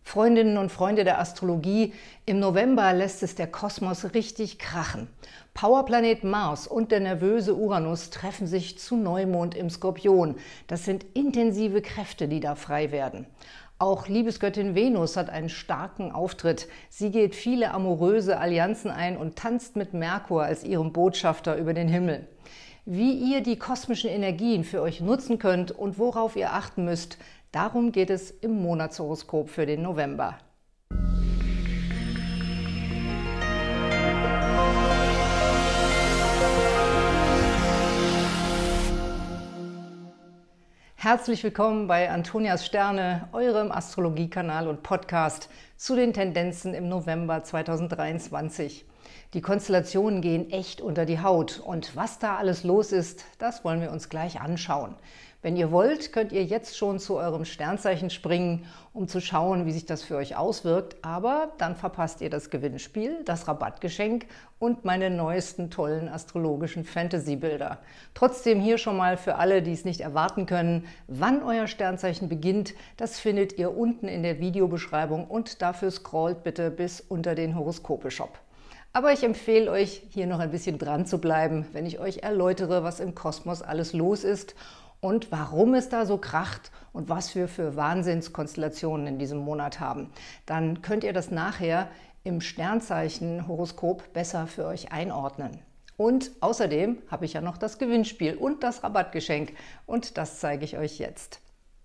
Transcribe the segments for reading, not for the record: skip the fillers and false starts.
Freundinnen und Freunde der Astrologie, im November lässt es der Kosmos richtig krachen. Powerplanet Mars und der nervöse Uranus treffen sich zu Neumond im Skorpion. Das sind intensive Kräfte, die da frei werden. Auch Liebesgöttin Venus hat einen starken Auftritt. Sie geht viele amoröse Allianzen ein und tanzt mit Merkur als ihrem Botschafter über den Himmel. Wie ihr die kosmischen Energien für euch nutzen könnt und worauf ihr achten müsst, darum geht es im Monatshoroskop für den November. Herzlich willkommen bei Antonias Sterne, eurem Astrologiekanal und Podcast zu den Tendenzen im November 2023. Die Konstellationen gehen echt unter die Haut und was da alles los ist, das wollen wir uns gleich anschauen. Wenn ihr wollt, könnt ihr jetzt schon zu eurem Sternzeichen springen, um zu schauen, wie sich das für euch auswirkt, aber dann verpasst ihr das Gewinnspiel, das Rabattgeschenk und meine neuesten tollen astrologischen Fantasy-Bilder. Trotzdem hier schon mal für alle, die es nicht erwarten können, wann euer Sternzeichen beginnt, das findet ihr unten in der Videobeschreibung und dafür scrollt bitte bis unter den Horoskope-Shop. Aber ich empfehle euch, hier noch ein bisschen dran zu bleiben, wenn ich euch erläutere, was im Kosmos alles los ist und warum es da so kracht und was wir für Wahnsinnskonstellationen in diesem Monat haben. Dann könnt ihr das nachher im Sternzeichen-Horoskop besser für euch einordnen. Und außerdem habe ich ja noch das Gewinnspiel und das Rabattgeschenk und das zeige ich euch jetzt.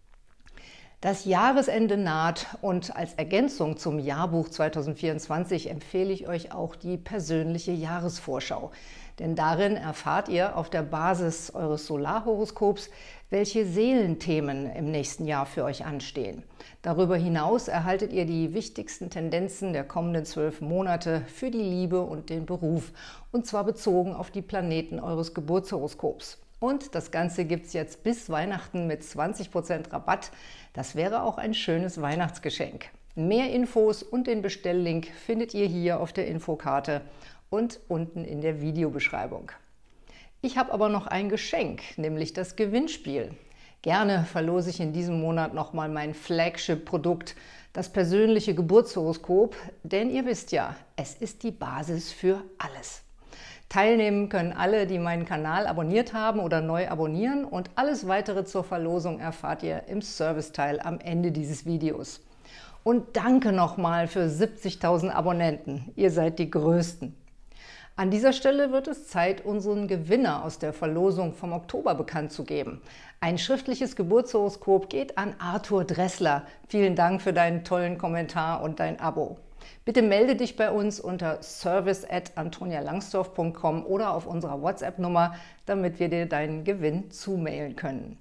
Das Jahresende naht und als Ergänzung zum Jahrbuch 2024 empfehle ich euch auch die persönliche Jahresvorschau. Denn darin erfahrt ihr auf der Basis eures Solarhoroskops, welche Seelenthemen im nächsten Jahr für euch anstehen. Darüber hinaus erhaltet ihr die wichtigsten Tendenzen der kommenden 12 Monate für die Liebe und den Beruf, und zwar bezogen auf die Planeten eures Geburtshoroskops. Und das Ganze gibt es jetzt bis Weihnachten mit 20% Rabatt. Das wäre auch ein schönes Weihnachtsgeschenk. Mehr Infos und den Bestelllink findet ihr hier auf der Infokarte und unten in der Videobeschreibung. Ich habe aber noch ein Geschenk, nämlich das Gewinnspiel. Gerne verlose ich in diesem Monat nochmal mein Flagship-Produkt, das persönliche Geburtshoroskop, denn ihr wisst ja, es ist die Basis für alles. Teilnehmen können alle, die meinen Kanal abonniert haben oder neu abonnieren, und alles weitere zur Verlosung erfahrt ihr im Serviceteil am Ende dieses Videos. Und danke nochmal für 70.000 Abonnenten, ihr seid die Größten. An dieser Stelle wird es Zeit, unseren Gewinner aus der Verlosung vom Oktober bekannt zu geben. Ein schriftliches Geburtshoroskop geht an Arthur Dressler. Vielen Dank für deinen tollen Kommentar und dein Abo. Bitte melde dich bei uns unter service@antonialangsdorf.com oder auf unserer WhatsApp-Nummer, damit wir dir deinen Gewinn zumailen können.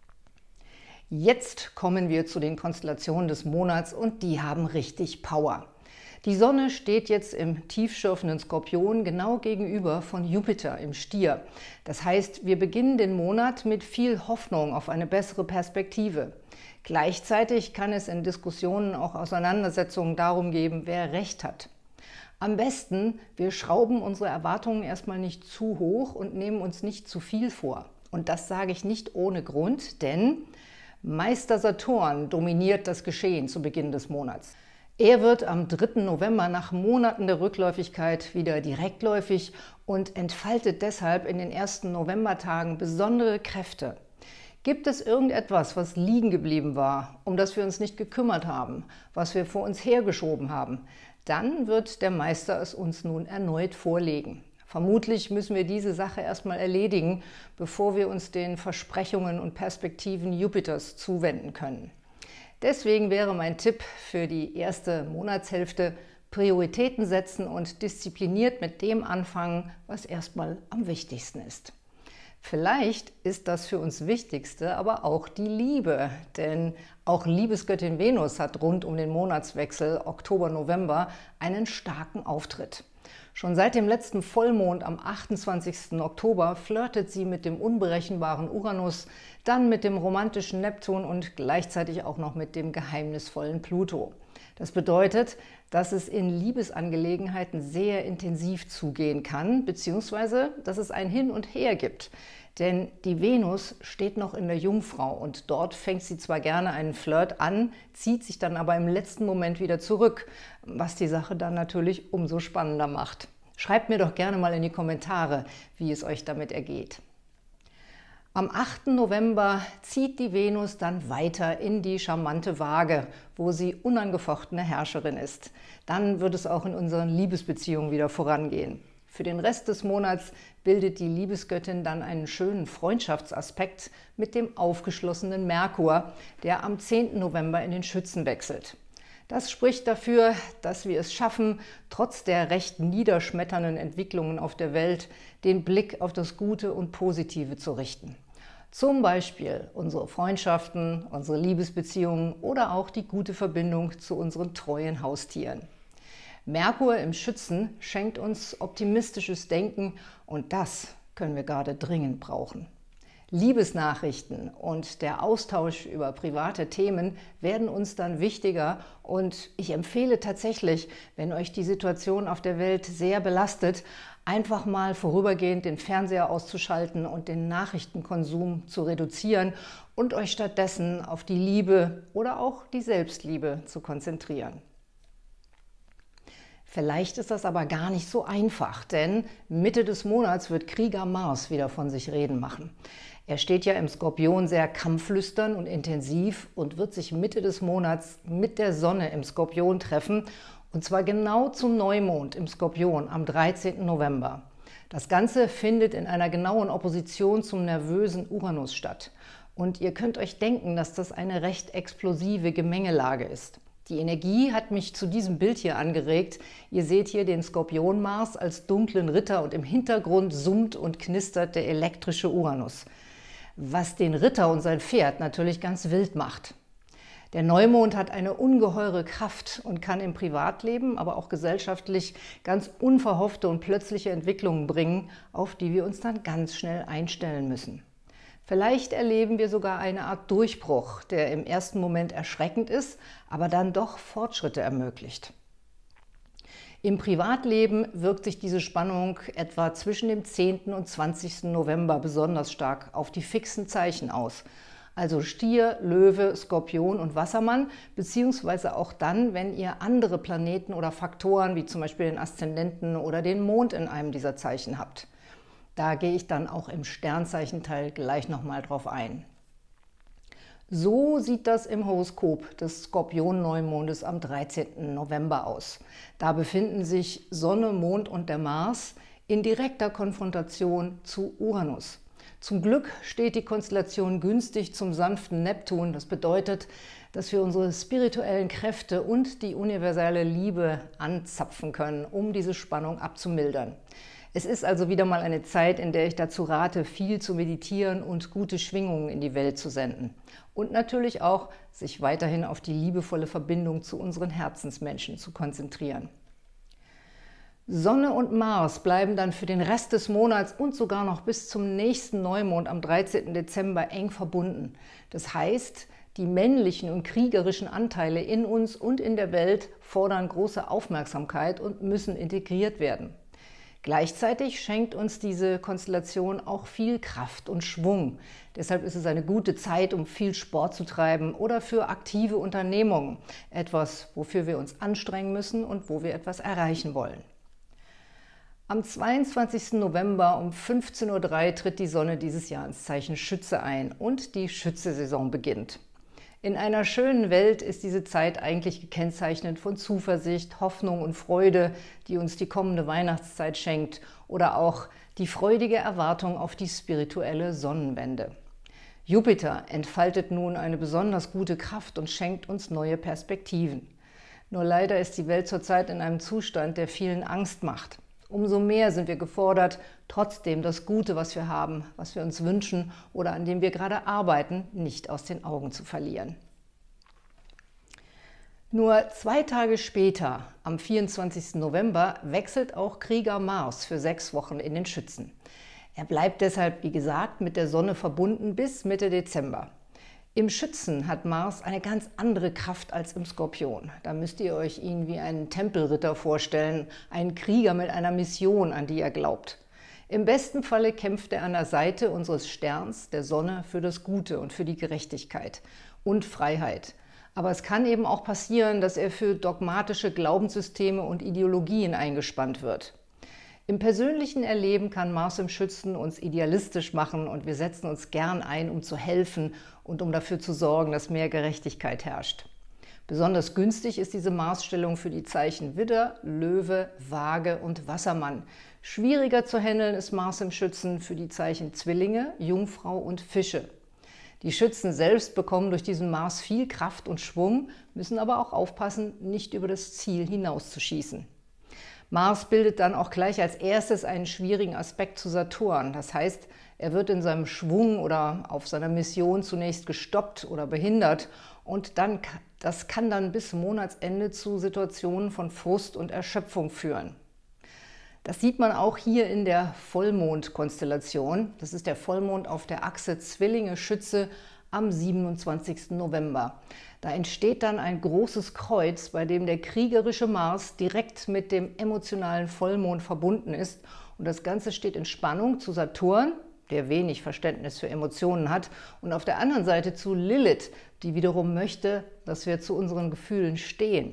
Jetzt kommen wir zu den Konstellationen des Monats und die haben richtig Power. Die Sonne steht jetzt im tiefschürfenden Skorpion genau gegenüber von Jupiter im Stier. Das heißt, wir beginnen den Monat mit viel Hoffnung auf eine bessere Perspektive. Gleichzeitig kann es in Diskussionen auch Auseinandersetzungen darum geben, wer Recht hat. Am besten, wir schrauben unsere Erwartungen erstmal nicht zu hoch und nehmen uns nicht zu viel vor. Und das sage ich nicht ohne Grund, denn Meister Saturn dominiert das Geschehen zu Beginn des Monats. Er wird am 3. November nach Monaten der Rückläufigkeit wieder direktläufig und entfaltet deshalb in den ersten Novembertagen besondere Kräfte. Gibt es irgendetwas, was liegen geblieben war, um das wir uns nicht gekümmert haben, was wir vor uns hergeschoben haben, dann wird der Meister es uns nun erneut vorlegen. Vermutlich müssen wir diese Sache erstmal erledigen, bevor wir uns den Versprechungen und Perspektiven Jupiters zuwenden können. Deswegen wäre mein Tipp für die erste Monatshälfte: Prioritäten setzen und diszipliniert mit dem anfangen, was erstmal am wichtigsten ist. Vielleicht ist das für uns Wichtigste aber auch die Liebe, denn auch Liebesgöttin Venus hat rund um den Monatswechsel Oktober-November einen starken Auftritt. Schon seit dem letzten Vollmond am 28. Oktober flirtet sie mit dem unberechenbaren Uranus, dann mit dem romantischen Neptun und gleichzeitig auch noch mit dem geheimnisvollen Pluto. Das bedeutet, dass es in Liebesangelegenheiten sehr intensiv zugehen kann, beziehungsweise dass es ein Hin und Her gibt. Denn die Venus steht noch in der Jungfrau und dort fängt sie zwar gerne einen Flirt an, zieht sich dann aber im letzten Moment wieder zurück, was die Sache dann natürlich umso spannender macht. Schreibt mir doch gerne mal in die Kommentare, wie es euch damit ergeht. Am 8. November zieht die Venus dann weiter in die charmante Waage, wo sie unangefochtene Herrscherin ist. Dann wird es auch in unseren Liebesbeziehungen wieder vorangehen. Für den Rest des Monats bildet die Liebesgöttin dann einen schönen Freundschaftsaspekt mit dem aufgeschlossenen Merkur, der am 10. November in den Schützen wechselt. Das spricht dafür, dass wir es schaffen, trotz der recht niederschmetternden Entwicklungen auf der Welt, den Blick auf das Gute und Positive zu richten. Zum Beispiel unsere Freundschaften, unsere Liebesbeziehungen oder auch die gute Verbindung zu unseren treuen Haustieren. Merkur im Schützen schenkt uns optimistisches Denken und das können wir gerade dringend brauchen. Liebesnachrichten und der Austausch über private Themen werden uns dann wichtiger und ich empfehle tatsächlich, wenn euch die Situation auf der Welt sehr belastet, einfach mal vorübergehend den Fernseher auszuschalten und den Nachrichtenkonsum zu reduzieren und euch stattdessen auf die Liebe oder auch die Selbstliebe zu konzentrieren. Vielleicht ist das aber gar nicht so einfach, denn Mitte des Monats wird Krieger Mars wieder von sich reden machen. Er steht ja im Skorpion sehr kampflüstern und intensiv und wird sich Mitte des Monats mit der Sonne im Skorpion treffen, und zwar genau zum Neumond im Skorpion am 13. November. Das Ganze findet in einer genauen Opposition zum nervösen Uranus statt. Und ihr könnt euch denken, dass das eine recht explosive Gemengelage ist. Die Energie hat mich zu diesem Bild hier angeregt. Ihr seht hier den Skorpion-Mars als dunklen Ritter und im Hintergrund summt und knistert der elektrische Uranus, was den Ritter und sein Pferd natürlich ganz wild macht. Der Neumond hat eine ungeheure Kraft und kann im Privatleben, aber auch gesellschaftlich ganz unverhoffte und plötzliche Entwicklungen bringen, auf die wir uns dann ganz schnell einstellen müssen. Vielleicht erleben wir sogar eine Art Durchbruch, der im ersten Moment erschreckend ist, aber dann doch Fortschritte ermöglicht. Im Privatleben wirkt sich diese Spannung etwa zwischen dem 10. und 20. November besonders stark auf die fixen Zeichen aus. Also Stier, Löwe, Skorpion und Wassermann, beziehungsweise auch dann, wenn ihr andere Planeten oder Faktoren, wie zum Beispiel den Aszendenten oder den Mond in einem dieser Zeichen habt. Da gehe ich dann auch im Sternzeichenteil gleich nochmal drauf ein. So sieht das im Horoskop des Skorpion-Neumondes am 13. November aus. Da befinden sich Sonne, Mond und der Mars in direkter Konfrontation zu Uranus. Zum Glück steht die Konstellation günstig zum sanften Neptun. Das bedeutet, dass wir unsere spirituellen Kräfte und die universelle Liebe anzapfen können, um diese Spannung abzumildern. Es ist also wieder mal eine Zeit, in der ich dazu rate, viel zu meditieren und gute Schwingungen in die Welt zu senden. Und natürlich auch, sich weiterhin auf die liebevolle Verbindung zu unseren Herzensmenschen zu konzentrieren. Sonne und Mars bleiben dann für den Rest des Monats und sogar noch bis zum nächsten Neumond am 13. Dezember eng verbunden. Das heißt, die männlichen und kriegerischen Anteile in uns und in der Welt fordern große Aufmerksamkeit und müssen integriert werden. Gleichzeitig schenkt uns diese Konstellation auch viel Kraft und Schwung. Deshalb ist es eine gute Zeit, um viel Sport zu treiben oder für aktive Unternehmungen. Etwas, wofür wir uns anstrengen müssen und wo wir etwas erreichen wollen. Am 22. November um 15:03 Uhr tritt die Sonne dieses Jahr ins Zeichen Schütze ein und die Schütze-Saison beginnt. In einer schönen Welt ist diese Zeit eigentlich gekennzeichnet von Zuversicht, Hoffnung und Freude, die uns die kommende Weihnachtszeit schenkt, oder auch die freudige Erwartung auf die spirituelle Sonnenwende. Jupiter entfaltet nun eine besonders gute Kraft und schenkt uns neue Perspektiven. Nur leider ist die Welt zurzeit in einem Zustand, der vielen Angst macht. Umso mehr sind wir gefordert, trotzdem das Gute, was wir haben, was wir uns wünschen oder an dem wir gerade arbeiten, nicht aus den Augen zu verlieren. Nur 2 Tage später, am 24. November, wechselt auch Krieger Mars für 6 Wochen in den Schützen. Er bleibt deshalb, wie gesagt, mit der Sonne verbunden bis Mitte Dezember. Im Schützen hat Mars eine ganz andere Kraft als im Skorpion. Da müsst ihr euch ihn wie einen Tempelritter vorstellen, einen Krieger mit einer Mission, an die er glaubt. Im besten Falle kämpft er an der Seite unseres Sterns, der Sonne, für das Gute und für die Gerechtigkeit und Freiheit. Aber es kann eben auch passieren, dass er für dogmatische Glaubenssysteme und Ideologien eingespannt wird. Im persönlichen Erleben kann Mars im Schützen uns idealistisch machen und wir setzen uns gern ein, um zu helfen und um dafür zu sorgen, dass mehr Gerechtigkeit herrscht. Besonders günstig ist diese Marsstellung für die Zeichen Widder, Löwe, Waage und Wassermann. Schwieriger zu handeln ist Mars im Schützen für die Zeichen Zwillinge, Jungfrau und Fische. Die Schützen selbst bekommen durch diesen Mars viel Kraft und Schwung, müssen aber auch aufpassen, nicht über das Ziel hinauszuschießen. Mars bildet dann auch gleich als erstes einen schwierigen Aspekt zu Saturn. Das heißt, er wird in seinem Schwung oder auf seiner Mission zunächst gestoppt oder behindert und das kann dann bis Monatsende zu Situationen von Frust und Erschöpfung führen. Das sieht man auch hier in der Vollmondkonstellation. Das ist der Vollmond auf der Achse Zwillinge-Schütze am 27. November. Da entsteht dann ein großes Kreuz, bei dem der kriegerische Mars direkt mit dem emotionalen Vollmond verbunden ist. Und das Ganze steht in Spannung zu Saturn, der wenig Verständnis für Emotionen hat, und auf der anderen Seite zu Lilith, die wiederum möchte, dass wir zu unseren Gefühlen stehen.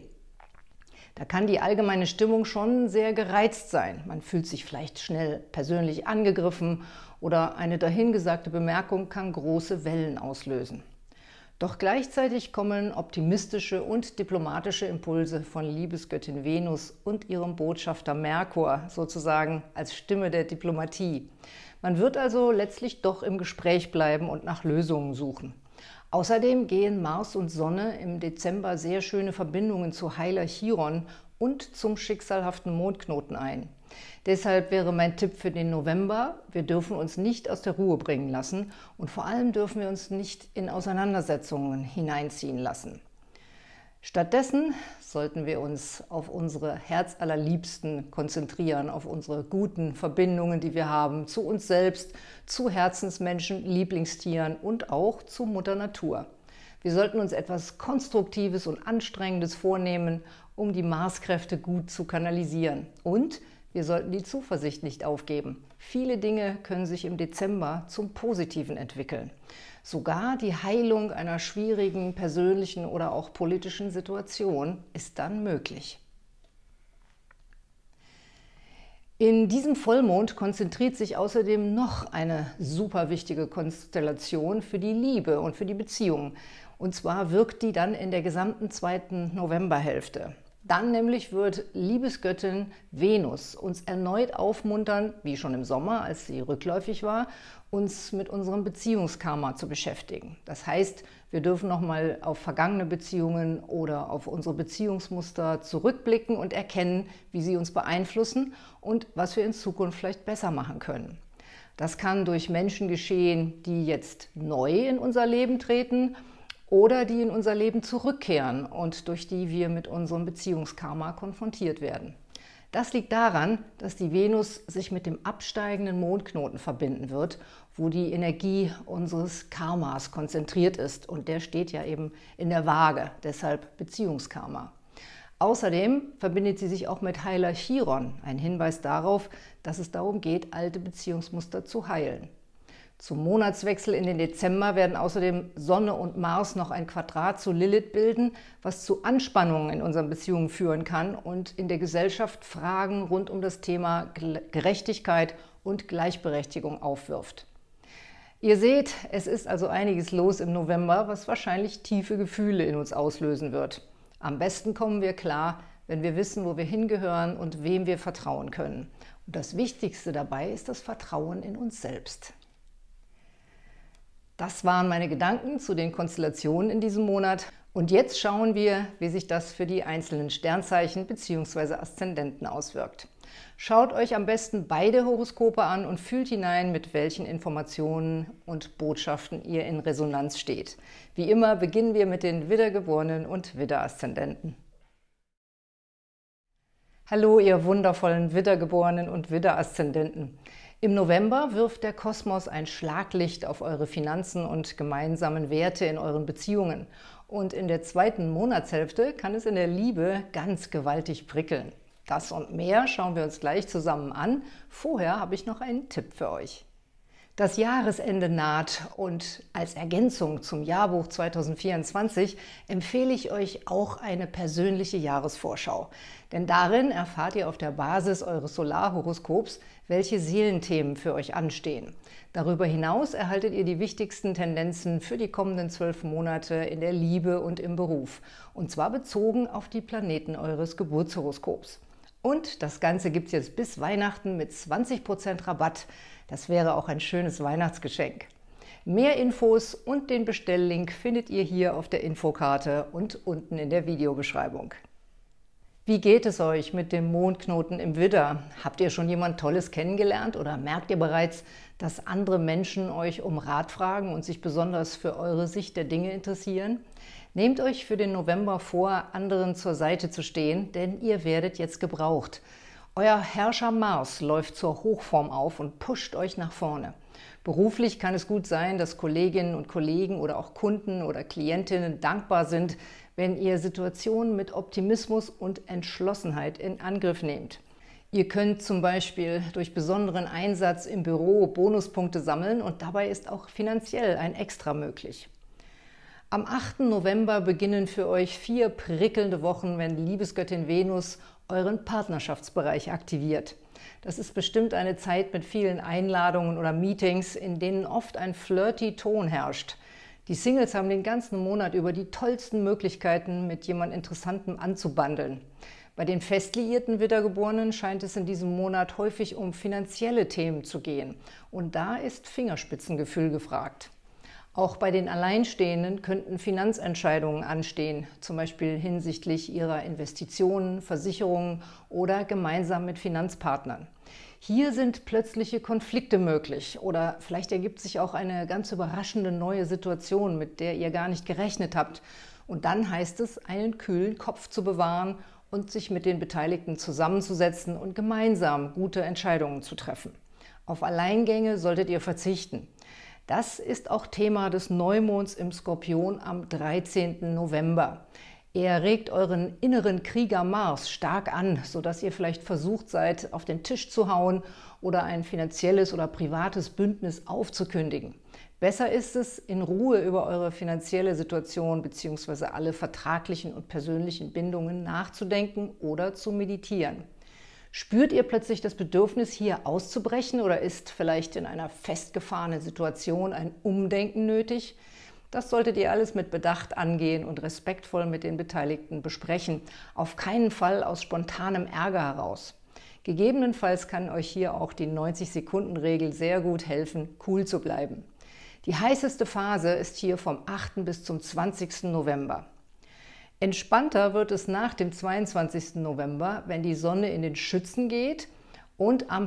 Da kann die allgemeine Stimmung schon sehr gereizt sein. Man fühlt sich vielleicht schnell persönlich angegriffen oder eine dahingesagte Bemerkung kann große Wellen auslösen. Doch gleichzeitig kommen optimistische und diplomatische Impulse von Liebesgöttin Venus und ihrem Botschafter Merkur, sozusagen als Stimme der Diplomatie. Man wird also letztlich doch im Gespräch bleiben und nach Lösungen suchen. Außerdem gehen Mars und Sonne im Dezember sehr schöne Verbindungen zu Heiler Chiron und zum schicksalhaften Mondknoten ein. Deshalb wäre mein Tipp für den November: Wir dürfen uns nicht aus der Ruhe bringen lassen und vor allem dürfen wir uns nicht in Auseinandersetzungen hineinziehen lassen. Stattdessen sollten wir uns auf unsere Herzallerliebsten konzentrieren, auf unsere guten Verbindungen, die wir haben, zu uns selbst, zu Herzensmenschen, Lieblingstieren und auch zu Mutter Natur. Wir sollten uns etwas Konstruktives und Anstrengendes vornehmen, um die Marskräfte gut zu kanalisieren. Und wir sollten die Zuversicht nicht aufgeben. Viele Dinge können sich im Dezember zum Positiven entwickeln. Sogar die Heilung einer schwierigen persönlichen oder auch politischen Situation ist dann möglich. In diesem Vollmond konzentriert sich außerdem noch eine super wichtige Konstellation für die Liebe und für die Beziehungen. Und zwar wirkt die dann in der gesamten zweiten Novemberhälfte. Dann nämlich wird Liebesgöttin Venus uns erneut aufmuntern, wie schon im Sommer, als sie rückläufig war, uns mit unserem Beziehungskarma zu beschäftigen. Das heißt, wir dürfen nochmal auf vergangene Beziehungen oder auf unsere Beziehungsmuster zurückblicken und erkennen, wie sie uns beeinflussen und was wir in Zukunft vielleicht besser machen können. Das kann durch Menschen geschehen, die jetzt neu in unser Leben treten oder die in unser Leben zurückkehren und durch die wir mit unserem Beziehungskarma konfrontiert werden. Das liegt daran, dass die Venus sich mit dem absteigenden Mondknoten verbinden wird, wo die Energie unseres Karmas konzentriert ist. Und der steht ja eben in der Waage, deshalb Beziehungskarma. Außerdem verbindet sie sich auch mit Heiler Chiron, ein Hinweis darauf, dass es darum geht, alte Beziehungsmuster zu heilen. Zum Monatswechsel in den Dezember werden außerdem Sonne und Mars noch ein Quadrat zu Lilith bilden, was zu Anspannungen in unseren Beziehungen führen kann und in der Gesellschaft Fragen rund um das Thema Gerechtigkeit und Gleichberechtigung aufwirft. Ihr seht, es ist also einiges los im November, was wahrscheinlich tiefe Gefühle in uns auslösen wird. Am besten kommen wir klar, wenn wir wissen, wo wir hingehören und wem wir vertrauen können. Und das Wichtigste dabei ist das Vertrauen in uns selbst. Das waren meine Gedanken zu den Konstellationen in diesem Monat. Und jetzt schauen wir, wie sich das für die einzelnen Sternzeichen bzw. Aszendenten auswirkt. Schaut euch am besten beide Horoskope an und fühlt hinein, mit welchen Informationen und Botschaften ihr in Resonanz steht. Wie immer beginnen wir mit den Widdergeborenen und Widder-Aszendenten. Hallo, ihr wundervollen Widdergeborenen und Widder-Aszendenten. Im November wirft der Kosmos ein Schlaglicht auf eure Finanzen und gemeinsamen Werte in euren Beziehungen. Und in der zweiten Monatshälfte kann es in der Liebe ganz gewaltig prickeln. Das und mehr schauen wir uns gleich zusammen an. Vorher habe ich noch einen Tipp für euch. Das Jahresende naht und als Ergänzung zum Jahrbuch 2024 empfehle ich euch auch eine persönliche Jahresvorschau. Denn darin erfahrt ihr auf der Basis eures Solarhoroskops, welche Seelenthemen für euch anstehen. Darüber hinaus erhaltet ihr die wichtigsten Tendenzen für die kommenden 12 Monate in der Liebe und im Beruf. Und zwar bezogen auf die Planeten eures Geburtshoroskops. Und das Ganze gibt es jetzt bis Weihnachten mit 20% Rabatt. Das wäre auch ein schönes Weihnachtsgeschenk. Mehr Infos und den Bestelllink findet ihr hier auf der Infokarte und unten in der Videobeschreibung. Wie geht es euch mit dem Mondknoten im Widder? Habt ihr schon jemand Tolles kennengelernt oder merkt ihr bereits, dass andere Menschen euch um Rat fragen und sich besonders für eure Sicht der Dinge interessieren? Nehmt euch für den November vor, anderen zur Seite zu stehen, denn ihr werdet jetzt gebraucht. Euer Herrscher Mars läuft zur Hochform auf und pusht euch nach vorne. Beruflich kann es gut sein, dass Kolleginnen und Kollegen oder auch Kunden oder Klientinnen dankbar sind, wenn ihr Situationen mit Optimismus und Entschlossenheit in Angriff nehmt. Ihr könnt zum Beispiel durch besonderen Einsatz im Büro Bonuspunkte sammeln und dabei ist auch finanziell ein Extra möglich. Am 8. November beginnen für euch 4 prickelnde Wochen, wenn Liebesgöttin Venus euren Partnerschaftsbereich aktiviert. Das ist bestimmt eine Zeit mit vielen Einladungen oder Meetings, in denen oft ein flirty Ton herrscht. Die Singles haben den ganzen Monat über die tollsten Möglichkeiten, mit jemand Interessantem anzubandeln. Bei den fest liierten Widdergeborenen scheint es in diesem Monat häufig um finanzielle Themen zu gehen. Und da ist Fingerspitzengefühl gefragt. Auch bei den Alleinstehenden könnten Finanzentscheidungen anstehen, zum Beispiel hinsichtlich ihrer Investitionen, Versicherungen oder gemeinsam mit Finanzpartnern. Hier sind plötzliche Konflikte möglich oder vielleicht ergibt sich auch eine ganz überraschende neue Situation, mit der ihr gar nicht gerechnet habt. Und dann heißt es, einen kühlen Kopf zu bewahren und sich mit den Beteiligten zusammenzusetzen und gemeinsam gute Entscheidungen zu treffen. Auf Alleingänge solltet ihr verzichten. Das ist auch Thema des Neumonds im Skorpion am 13. November. Er regt euren inneren Krieger Mars stark an, sodass ihr vielleicht versucht seid, auf den Tisch zu hauen oder ein finanzielles oder privates Bündnis aufzukündigen. Besser ist es, in Ruhe über eure finanzielle Situation bzw. alle vertraglichen und persönlichen Bindungen nachzudenken oder zu meditieren. Spürt ihr plötzlich das Bedürfnis, hier auszubrechen oder ist vielleicht in einer festgefahrenen Situation ein Umdenken nötig? Das solltet ihr alles mit Bedacht angehen und respektvoll mit den Beteiligten besprechen. Auf keinen Fall aus spontanem Ärger heraus. Gegebenenfalls kann euch hier auch die 90-Sekunden-Regel sehr gut helfen, cool zu bleiben. Die heißeste Phase ist hier vom 8. bis zum 20. November. Entspannter wird es nach dem 22. November, wenn die Sonne in den Schützen geht und am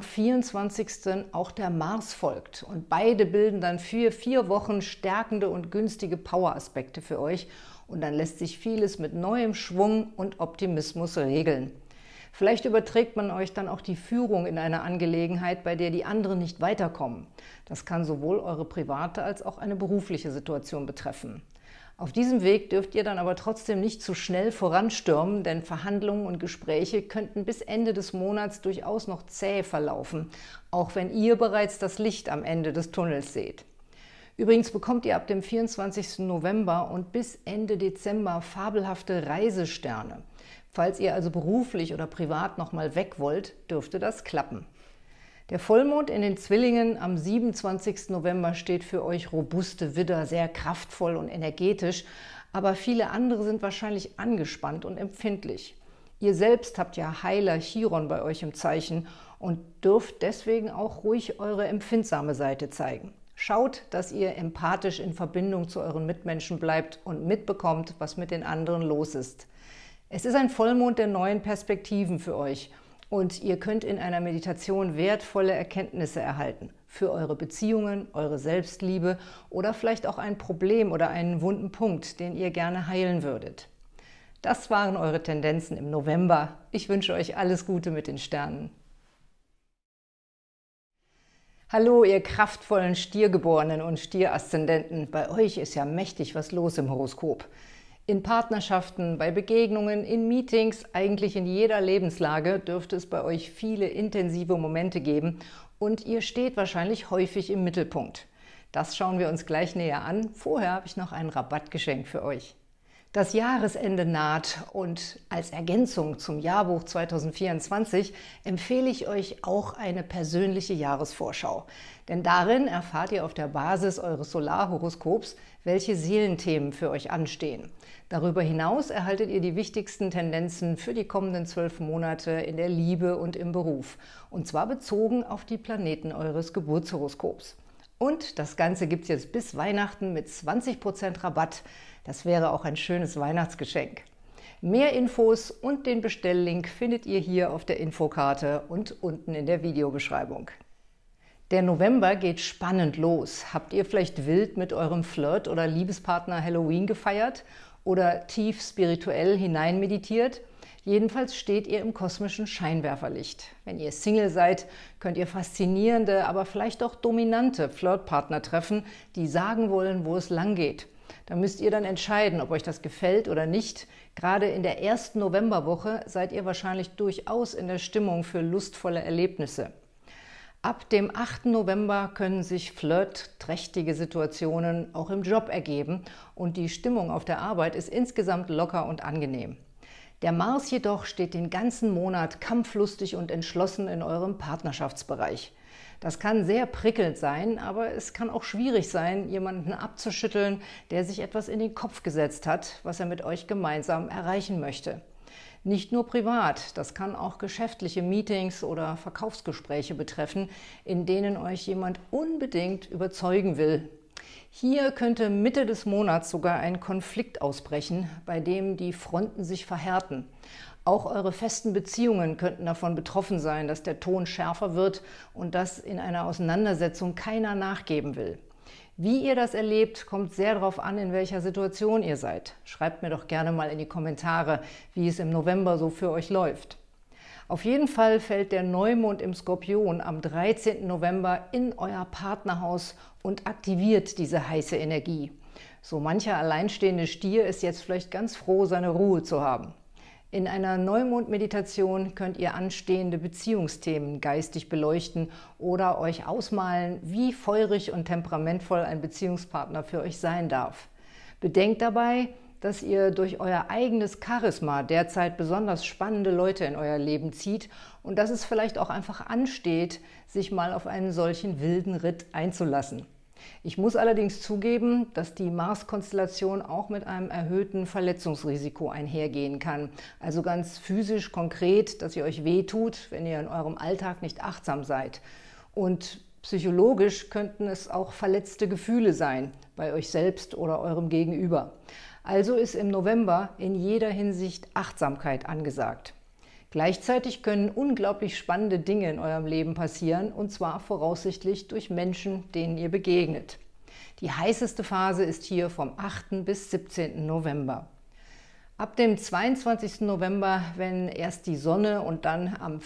24. auch der Mars folgt. Und beide bilden dann für 4 Wochen stärkende und günstige Poweraspekte für euch. Und dann lässt sich vieles mit neuem Schwung und Optimismus regeln. Vielleicht überträgt man euch dann auch die Führung in einer Angelegenheit, bei der die anderen nicht weiterkommen. Das kann sowohl eure private als auch eine berufliche Situation betreffen. Auf diesem Weg dürft ihr dann aber trotzdem nicht zu schnell voranstürmen, denn Verhandlungen und Gespräche könnten bis Ende des Monats durchaus noch zäh verlaufen, auch wenn ihr bereits das Licht am Ende des Tunnels seht. Übrigens bekommt ihr ab dem 24. November und bis Ende Dezember fabelhafte Reisesterne. Falls ihr also beruflich oder privat nochmal weg wollt, dürfte das klappen. Der Vollmond in den Zwillingen am 27. November steht für euch robuste Widder, sehr kraftvoll und energetisch, aber viele andere sind wahrscheinlich angespannt und empfindlich. Ihr selbst habt ja Heiler Chiron bei euch im Zeichen und dürft deswegen auch ruhig eure empfindsame Seite zeigen. Schaut, dass ihr empathisch in Verbindung zu euren Mitmenschen bleibt und mitbekommt, was mit den anderen los ist. Es ist ein Vollmond der neuen Perspektiven für euch. Und ihr könnt in einer Meditation wertvolle Erkenntnisse erhalten für eure Beziehungen, eure Selbstliebe oder vielleicht auch ein Problem oder einen wunden Punkt, den ihr gerne heilen würdet. Das waren eure Tendenzen im November. Ich wünsche euch alles Gute mit den Sternen. Hallo, ihr kraftvollen Stiergeborenen und Stieraszendenten. Bei euch ist ja mächtig was los im Horoskop. In Partnerschaften, bei Begegnungen, in Meetings, eigentlich in jeder Lebenslage dürfte es bei euch viele intensive Momente geben und ihr steht wahrscheinlich häufig im Mittelpunkt. Das schauen wir uns gleich näher an. Vorher habe ich noch ein Rabattgeschenk für euch. Das Jahresende naht und als Ergänzung zum Jahrbuch 2024 empfehle ich euch auch eine persönliche Jahresvorschau. Denn darin erfahrt ihr auf der Basis eures Solarhoroskops, welche Seelenthemen für euch anstehen. Darüber hinaus erhaltet ihr die wichtigsten Tendenzen für die kommenden 12 Monate in der Liebe und im Beruf. Und zwar bezogen auf die Planeten eures Geburtshoroskops. Und das Ganze gibt es jetzt bis Weihnachten mit 20% Rabatt. Das wäre auch ein schönes Weihnachtsgeschenk. Mehr Infos und den Bestelllink findet ihr hier auf der Infokarte und unten in der Videobeschreibung. Der November geht spannend los. Habt ihr vielleicht wild mit eurem Flirt oder Liebespartner Halloween gefeiert oder tief spirituell hineinmeditiert? Jedenfalls steht ihr im kosmischen Scheinwerferlicht. Wenn ihr Single seid, könnt ihr faszinierende, aber vielleicht auch dominante Flirtpartner treffen, die sagen wollen, wo es lang geht. Da müsst ihr dann entscheiden, ob euch das gefällt oder nicht. Gerade in der ersten Novemberwoche seid ihr wahrscheinlich durchaus in der Stimmung für lustvolle Erlebnisse. Ab dem 8. November können sich flirtträchtige Situationen auch im Job ergeben und die Stimmung auf der Arbeit ist insgesamt locker und angenehm. Der Mars jedoch steht den ganzen Monat kampflustig und entschlossen in eurem Partnerschaftsbereich. Das kann sehr prickelnd sein, aber es kann auch schwierig sein, jemanden abzuschütteln, der sich etwas in den Kopf gesetzt hat, was er mit euch gemeinsam erreichen möchte. Nicht nur privat, das kann auch geschäftliche Meetings oder Verkaufsgespräche betreffen, in denen euch jemand unbedingt überzeugen will. Hier könnte Mitte des Monats sogar ein Konflikt ausbrechen, bei dem die Fronten sich verhärten. Auch eure festen Beziehungen könnten davon betroffen sein, dass der Ton schärfer wird und dass in einer Auseinandersetzung keiner nachgeben will. Wie ihr das erlebt, kommt sehr darauf an, in welcher Situation ihr seid. Schreibt mir doch gerne mal in die Kommentare, wie es im November so für euch läuft. Auf jeden Fall fällt der Neumond im Skorpion am 13. November in euer Partnerhaus und aktiviert diese heiße Energie. So mancher alleinstehende Stier ist jetzt vielleicht ganz froh, seine Ruhe zu haben. In einer Neumond-Meditation könnt ihr anstehende Beziehungsthemen geistig beleuchten oder euch ausmalen, wie feurig und temperamentvoll ein Beziehungspartner für euch sein darf. Bedenkt dabei, dass ihr durch euer eigenes Charisma derzeit besonders spannende Leute in euer Leben zieht und dass es vielleicht auch einfach ansteht, sich mal auf einen solchen wilden Ritt einzulassen. Ich muss allerdings zugeben, dass die Mars-Konstellation auch mit einem erhöhten Verletzungsrisiko einhergehen kann. Also ganz physisch konkret, dass ihr euch wehtut, wenn ihr in eurem Alltag nicht achtsam seid. Und psychologisch könnten es auch verletzte Gefühle sein, bei euch selbst oder eurem Gegenüber. Also ist im November in jeder Hinsicht Achtsamkeit angesagt. Gleichzeitig können unglaublich spannende Dinge in eurem Leben passieren, und zwar voraussichtlich durch Menschen, denen ihr begegnet. Die heißeste Phase ist hier vom 8. bis 17. November. Ab dem 22. November, wenn erst die Sonne und dann am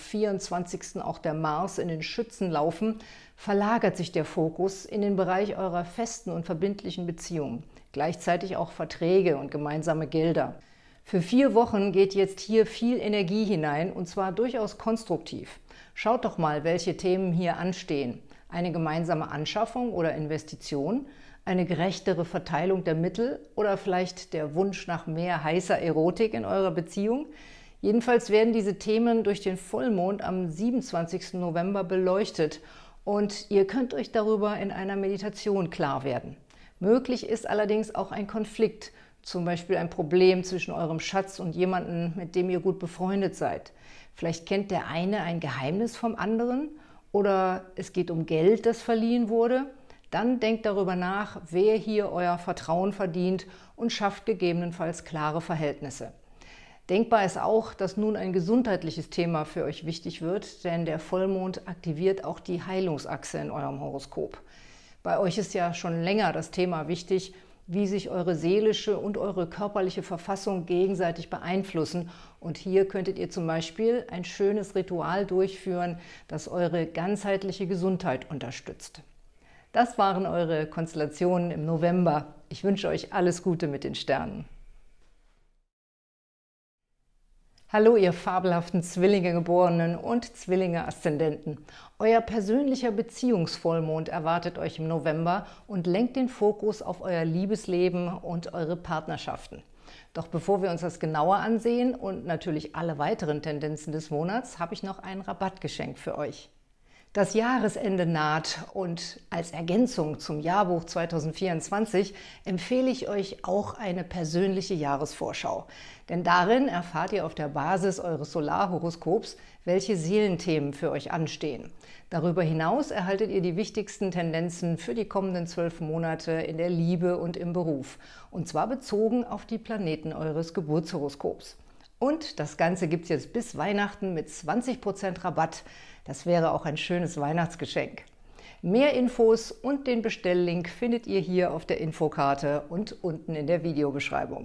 24. auch der Mars in den Schützen laufen, verlagert sich der Fokus in den Bereich eurer festen und verbindlichen Beziehungen, gleichzeitig auch Verträge und gemeinsame Gelder. Für 4 Wochen geht jetzt hier viel Energie hinein und zwar durchaus konstruktiv. Schaut doch mal, welche Themen hier anstehen. Eine gemeinsame Anschaffung oder Investition, eine gerechtere Verteilung der Mittel oder vielleicht der Wunsch nach mehr heißer Erotik in eurer Beziehung. Jedenfalls werden diese Themen durch den Vollmond am 27. November beleuchtet und ihr könnt euch darüber in einer Meditation klar werden. Möglich ist allerdings auch ein Konflikt, zum Beispiel ein Problem zwischen eurem Schatz und jemandem, mit dem ihr gut befreundet seid. Vielleicht kennt der eine ein Geheimnis vom anderen oder es geht um Geld, das verliehen wurde. Dann denkt darüber nach, wer hier euer Vertrauen verdient und schafft gegebenenfalls klare Verhältnisse. Denkbar ist auch, dass nun ein gesundheitliches Thema für euch wichtig wird, denn der Vollmond aktiviert auch die Heilungsachse in eurem Horoskop. Bei euch ist ja schon länger das Thema wichtig, wie sich eure seelische und eure körperliche Verfassung gegenseitig beeinflussen. Und hier könntet ihr zum Beispiel ein schönes Ritual durchführen, das eure ganzheitliche Gesundheit unterstützt. Das waren eure Konstellationen im November. Ich wünsche euch alles Gute mit den Sternen. Hallo ihr fabelhaften Zwillinge-Geborenen und Zwillinge-Aszendenten. Euer persönlicher Beziehungsvollmond erwartet euch im November und lenkt den Fokus auf euer Liebesleben und eure Partnerschaften. Doch bevor wir uns das genauer ansehen und natürlich alle weiteren Tendenzen des Monats, habe ich noch ein Rabattgeschenk für euch. Das Jahresende naht und als Ergänzung zum Jahrbuch 2024 empfehle ich euch auch eine persönliche Jahresvorschau. Denn darin erfahrt ihr auf der Basis eures Solarhoroskops, welche Seelenthemen für euch anstehen. Darüber hinaus erhaltet ihr die wichtigsten Tendenzen für die kommenden 12 Monate in der Liebe und im Beruf. Und zwar bezogen auf die Planeten eures Geburtshoroskops. Und das Ganze gibt es jetzt bis Weihnachten mit 20% Rabatt. Das wäre auch ein schönes Weihnachtsgeschenk. Mehr Infos und den Bestelllink findet ihr hier auf der Infokarte und unten in der Videobeschreibung.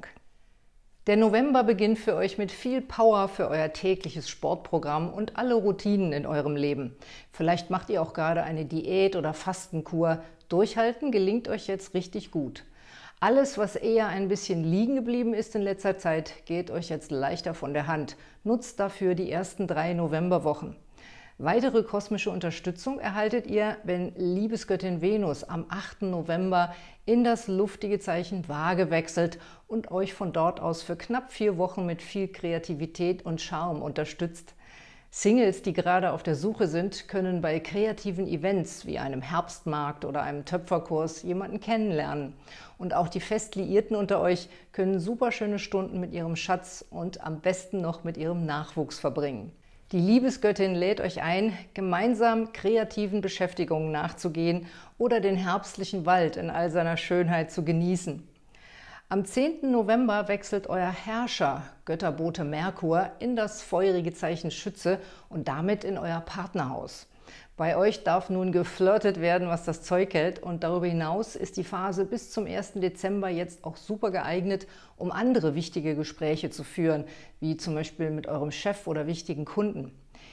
Der November beginnt für euch mit viel Power für euer tägliches Sportprogramm und alle Routinen in eurem Leben. Vielleicht macht ihr auch gerade eine Diät oder Fastenkur. Durchhalten gelingt euch jetzt richtig gut. Alles, was eher ein bisschen liegen geblieben ist in letzter Zeit, geht euch jetzt leichter von der Hand. Nutzt dafür die ersten 3 Novemberwochen. Weitere kosmische Unterstützung erhaltet ihr, wenn Liebesgöttin Venus am 8. November in das luftige Zeichen Waage wechselt und euch von dort aus für knapp 4 Wochen mit viel Kreativität und Charme unterstützt. Singles, die gerade auf der Suche sind, können bei kreativen Events wie einem Herbstmarkt oder einem Töpferkurs jemanden kennenlernen. Und auch die Festliierten unter euch können super schöne Stunden mit ihrem Schatz und am besten noch mit ihrem Nachwuchs verbringen. Die Liebesgöttin lädt euch ein, gemeinsam kreativen Beschäftigungen nachzugehen oder den herbstlichen Wald in all seiner Schönheit zu genießen. Am 10. November wechselt euer Herrscher, Götterbote Merkur, in das feurige Zeichen Schütze und damit in euer Partnerhaus. Bei euch darf nun geflirtet werden, was das Zeug hält, und darüber hinaus ist die Phase bis zum 1. Dezember jetzt auch super geeignet, um andere wichtige Gespräche zu führen, wie zum Beispiel mit eurem Chef oder wichtigen Kunden.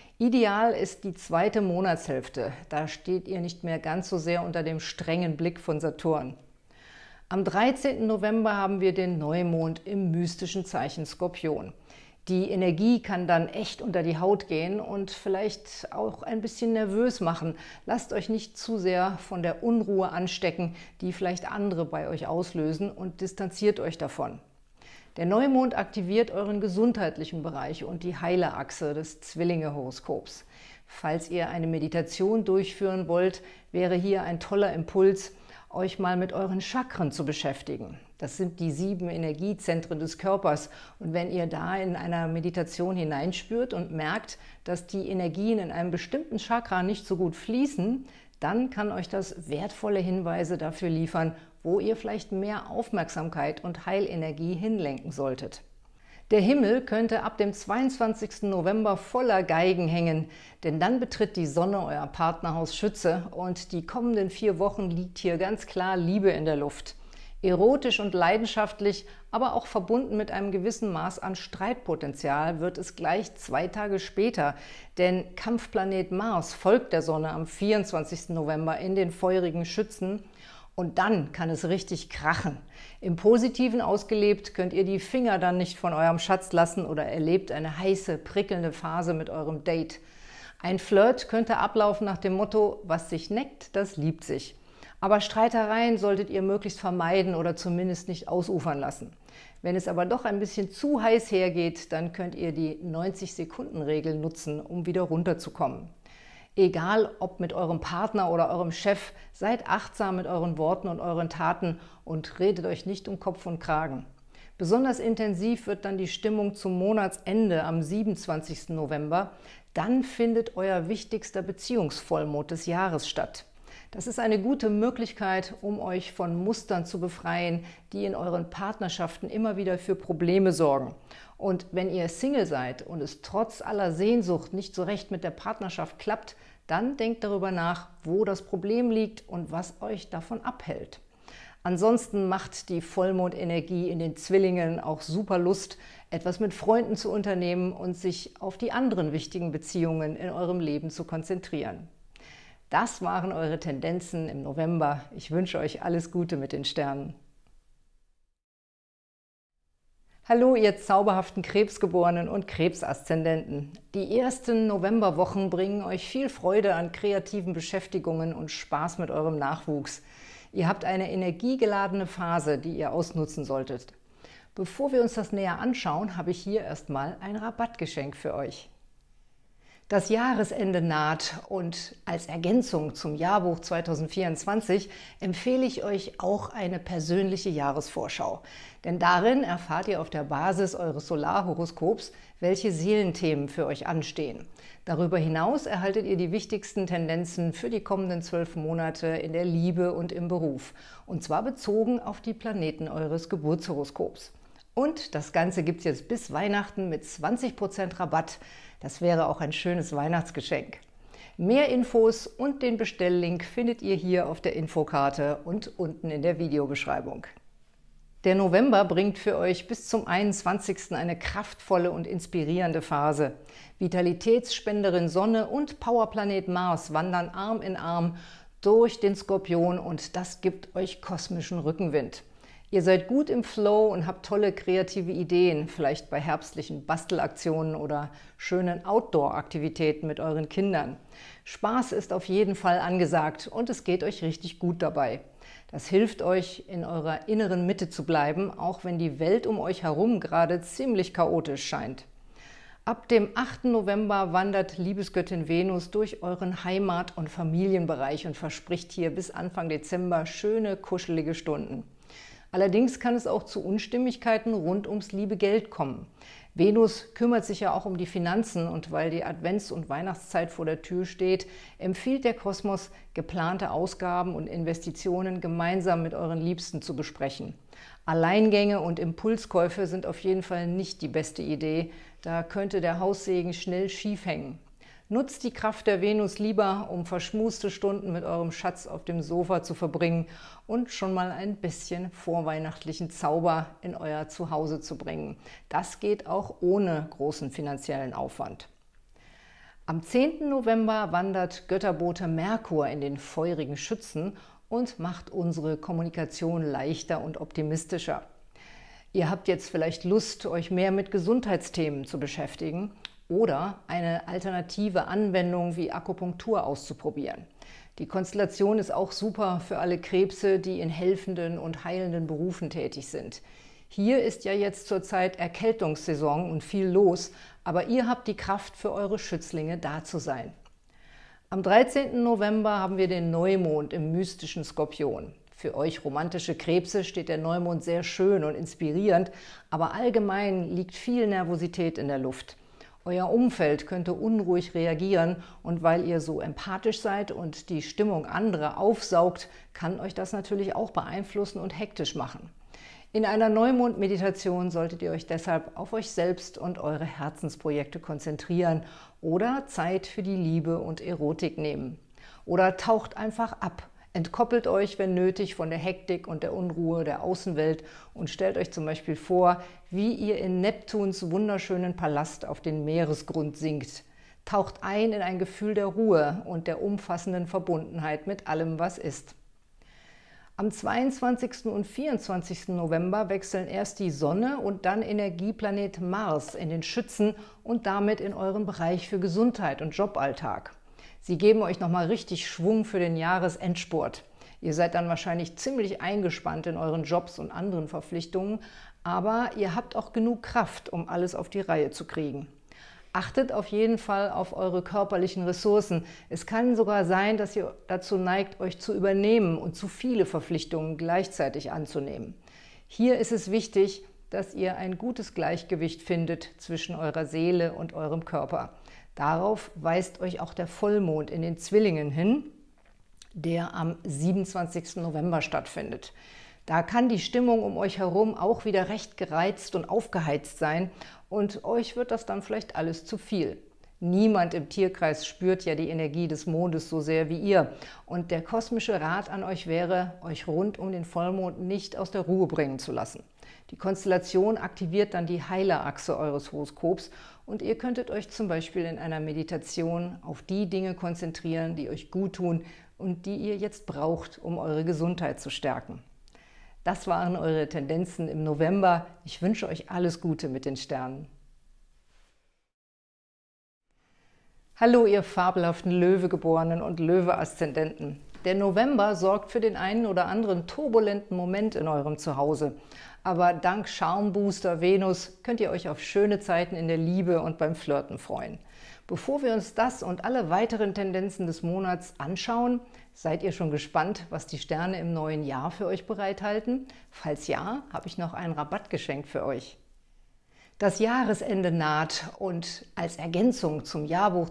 Ideal ist die 2. Monatshälfte, da steht ihr nicht mehr ganz so sehr unter dem strengen Blick von Saturn. Am 13. November haben wir den Neumond im mystischen Zeichen Skorpion. Die Energie kann dann echt unter die Haut gehen und vielleicht auch ein bisschen nervös machen. Lasst euch nicht zu sehr von der Unruhe anstecken, die vielleicht andere bei euch auslösen, und distanziert euch davon. Der Neumond aktiviert euren gesundheitlichen Bereich und die Heilerachse des Zwillinge-Horoskops. Falls ihr eine Meditation durchführen wollt, wäre hier ein toller Impuls, euch mal mit euren Chakren zu beschäftigen. Das sind die 7 Energiezentren des Körpers. Und wenn ihr da in einer Meditation hineinspürt und merkt, dass die Energien in einem bestimmten Chakra nicht so gut fließen, dann kann euch das wertvolle Hinweise dafür liefern, wo ihr vielleicht mehr Aufmerksamkeit und Heilenergie hinlenken solltet. Der Himmel könnte ab dem 22. November voller Geigen hängen, denn dann betritt die Sonne euer Partnerhaus Schütze und die kommenden 4 Wochen liegt hier ganz klar Liebe in der Luft. Erotisch und leidenschaftlich, aber auch verbunden mit einem gewissen Maß an Streitpotenzial wird es gleich 2 Tage später, denn Kampfplanet Mars folgt der Sonne am 24. November in den feurigen Schützen. Und dann kann es richtig krachen. Im Positiven ausgelebt könnt ihr die Finger dann nicht von eurem Schatz lassen oder erlebt eine heiße, prickelnde Phase mit eurem Date. Ein Flirt könnte ablaufen nach dem Motto, was sich neckt, das liebt sich. Aber Streitereien solltet ihr möglichst vermeiden oder zumindest nicht ausufern lassen. Wenn es aber doch ein bisschen zu heiß hergeht, dann könnt ihr die 90-Sekunden-Regel nutzen, um wieder runterzukommen. Egal, ob mit eurem Partner oder eurem Chef, seid achtsam mit euren Worten und euren Taten und redet euch nicht um Kopf und Kragen. Besonders intensiv wird dann die Stimmung zum Monatsende am 27. November. Dann findet euer wichtigster Beziehungsvollmond des Jahres statt. Das ist eine gute Möglichkeit, um euch von Mustern zu befreien, die in euren Partnerschaften immer wieder für Probleme sorgen. Und wenn ihr Single seid und es trotz aller Sehnsucht nicht so recht mit der Partnerschaft klappt, dann denkt darüber nach, wo das Problem liegt und was euch davon abhält. Ansonsten macht die Vollmondenergie in den Zwillingen auch super Lust, etwas mit Freunden zu unternehmen und sich auf die anderen wichtigen Beziehungen in eurem Leben zu konzentrieren. Das waren eure Tendenzen im November. Ich wünsche euch alles Gute mit den Sternen. Hallo, ihr zauberhaften Krebsgeborenen und Krebsaszendenten. Die ersten Novemberwochen bringen euch viel Freude an kreativen Beschäftigungen und Spaß mit eurem Nachwuchs. Ihr habt eine energiegeladene Phase, die ihr ausnutzen solltet. Bevor wir uns das näher anschauen, habe ich hier erstmal ein Rabattgeschenk für euch. Das Jahresende naht und als Ergänzung zum Jahrbuch 2024 empfehle ich euch auch eine persönliche Jahresvorschau. Denn darin erfahrt ihr auf der Basis eures Solarhoroskops, welche Seelenthemen für euch anstehen. Darüber hinaus erhaltet ihr die wichtigsten Tendenzen für die kommenden 12 Monate in der Liebe und im Beruf. Und zwar bezogen auf die Planeten eures Geburtshoroskops. Und das Ganze gibt es jetzt bis Weihnachten mit 20% Rabatt. Das wäre auch ein schönes Weihnachtsgeschenk. Mehr Infos und den Bestelllink findet ihr hier auf der Infokarte und unten in der Videobeschreibung. Der November bringt für euch bis zum 21. eine kraftvolle und inspirierende Phase. Vitalitätsspenderin Sonne und Powerplanet Mars wandern Arm in Arm durch den Skorpion und das gibt euch kosmischen Rückenwind. Ihr seid gut im Flow und habt tolle kreative Ideen, vielleicht bei herbstlichen Bastelaktionen oder schönen Outdoor-Aktivitäten mit euren Kindern. Spaß ist auf jeden Fall angesagt und es geht euch richtig gut dabei. Das hilft euch, in eurer inneren Mitte zu bleiben, auch wenn die Welt um euch herum gerade ziemlich chaotisch scheint. Ab dem 8. November wandert Liebesgöttin Venus durch euren Heimat- und Familienbereich und verspricht hier bis Anfang Dezember schöne, kuschelige Stunden. Allerdings kann es auch zu Unstimmigkeiten rund ums liebe Geld kommen. Venus kümmert sich ja auch um die Finanzen und weil die Advents- und Weihnachtszeit vor der Tür steht, empfiehlt der Kosmos, geplante Ausgaben und Investitionen gemeinsam mit euren Liebsten zu besprechen. Alleingänge und Impulskäufe sind auf jeden Fall nicht die beste Idee, da könnte der Haussegen schnell schief hängen. Nutzt die Kraft der Venus lieber, um verschmuste Stunden mit eurem Schatz auf dem Sofa zu verbringen und schon mal ein bisschen vorweihnachtlichen Zauber in euer Zuhause zu bringen. Das geht auch ohne großen finanziellen Aufwand. Am 10. November wandert Götterbote Merkur in den feurigen Schützen und macht unsere Kommunikation leichter und optimistischer. Ihr habt jetzt vielleicht Lust, euch mehr mit Gesundheitsthemen zu beschäftigen oder eine alternative Anwendung wie Akupunktur auszuprobieren. Die Konstellation ist auch super für alle Krebse, die in helfenden und heilenden Berufen tätig sind. Hier ist ja jetzt zurzeit Erkältungssaison und viel los, aber ihr habt die Kraft für eure Schützlinge da zu sein. Am 13. November haben wir den Neumond im mystischen Skorpion. Für euch romantische Krebse steht der Neumond sehr schön und inspirierend, aber allgemein liegt viel Nervosität in der Luft. Euer Umfeld könnte unruhig reagieren und weil ihr so empathisch seid und die Stimmung anderer aufsaugt, kann euch das natürlich auch beeinflussen und hektisch machen. In einer Neumond-Meditation solltet ihr euch deshalb auf euch selbst und eure Herzensprojekte konzentrieren oder Zeit für die Liebe und Erotik nehmen. Oder taucht einfach ab. Entkoppelt euch, wenn nötig, von der Hektik und der Unruhe der Außenwelt und stellt euch zum Beispiel vor, wie ihr in Neptuns wunderschönen Palast auf den Meeresgrund sinkt. Taucht ein in ein Gefühl der Ruhe und der umfassenden Verbundenheit mit allem, was ist. Am 22. und 24. November wechseln erst die Sonne und dann Energieplanet Mars in den Schützen und damit in euren Bereich für Gesundheit und Joballtag. Sie geben euch nochmal richtig Schwung für den Jahresendspurt. Ihr seid dann wahrscheinlich ziemlich eingespannt in euren Jobs und anderen Verpflichtungen, aber ihr habt auch genug Kraft, um alles auf die Reihe zu kriegen. Achtet auf jeden Fall auf eure körperlichen Ressourcen. Es kann sogar sein, dass ihr dazu neigt, euch zu übernehmen und zu viele Verpflichtungen gleichzeitig anzunehmen. Hier ist es wichtig, dass ihr ein gutes Gleichgewicht findet zwischen eurer Seele und eurem Körper. Darauf weist euch auch der Vollmond in den Zwillingen hin, der am 27. November stattfindet. Da kann die Stimmung um euch herum auch wieder recht gereizt und aufgeheizt sein und euch wird das dann vielleicht alles zu viel. Niemand im Tierkreis spürt ja die Energie des Mondes so sehr wie ihr. Und der kosmische Rat an euch wäre, euch rund um den Vollmond nicht aus der Ruhe bringen zu lassen. Die Konstellation aktiviert dann die Heilerachse eures Horoskops und ihr könntet euch zum Beispiel in einer Meditation auf die Dinge konzentrieren, die euch gut tun und die ihr jetzt braucht, um eure Gesundheit zu stärken. Das waren eure Tendenzen im November. Ich wünsche euch alles Gute mit den Sternen. Hallo, ihr fabelhaften Löwegeborenen und Löwe-Aszendenten. Der November sorgt für den einen oder anderen turbulenten Moment in eurem Zuhause. Aber dank Charmbooster Venus könnt ihr euch auf schöne Zeiten in der Liebe und beim Flirten freuen. Bevor wir uns das und alle weiteren Tendenzen des Monats anschauen, seid ihr schon gespannt, was die Sterne im neuen Jahr für euch bereithalten? Falls ja, habe ich noch ein Rabattgeschenk für euch. Das Jahresende naht und als Ergänzung zum Jahrbuch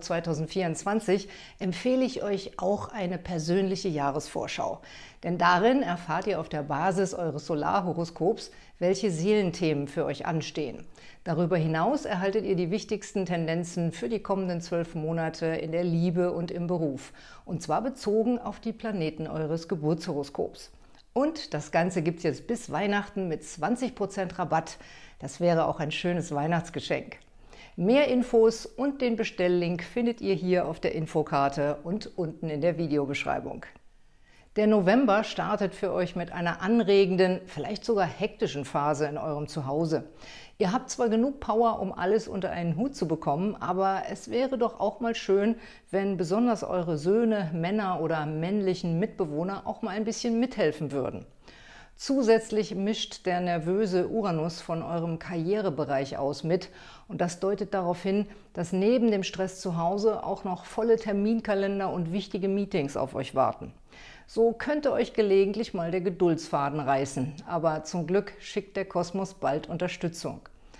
2024 empfehle ich euch auch eine persönliche Jahresvorschau. Denn darin erfahrt ihr auf der Basis eures Solarhoroskops, welche Seelenthemen für euch anstehen. Darüber hinaus erhaltet ihr die wichtigsten Tendenzen für die kommenden 12 Monate in der Liebe und im Beruf. Und zwar bezogen auf die Planeten eures Geburtshoroskops. Und das Ganze gibt es jetzt bis Weihnachten mit 20% Rabatt. Das wäre auch ein schönes Weihnachtsgeschenk. Mehr Infos und den Bestelllink findet ihr hier auf der Infokarte und unten in der Videobeschreibung. Der November startet für euch mit einer anregenden, vielleicht sogar hektischen Phase in eurem Zuhause. Ihr habt zwar genug Power, um alles unter einen Hut zu bekommen, aber es wäre doch auch mal schön, wenn besonders eure Söhne, Männer oder männlichen Mitbewohner auch mal ein bisschen mithelfen würden. Zusätzlich mischt der nervöse Uranus von eurem Karrierebereich aus mit und das deutet darauf hin, dass neben dem Stress zu Hause auch noch volle Terminkalender und wichtige Meetings auf euch warten. So könnte euch gelegentlich mal der Geduldsfaden reißen, aber zum Glück schickt der Kosmos bald Unterstützung.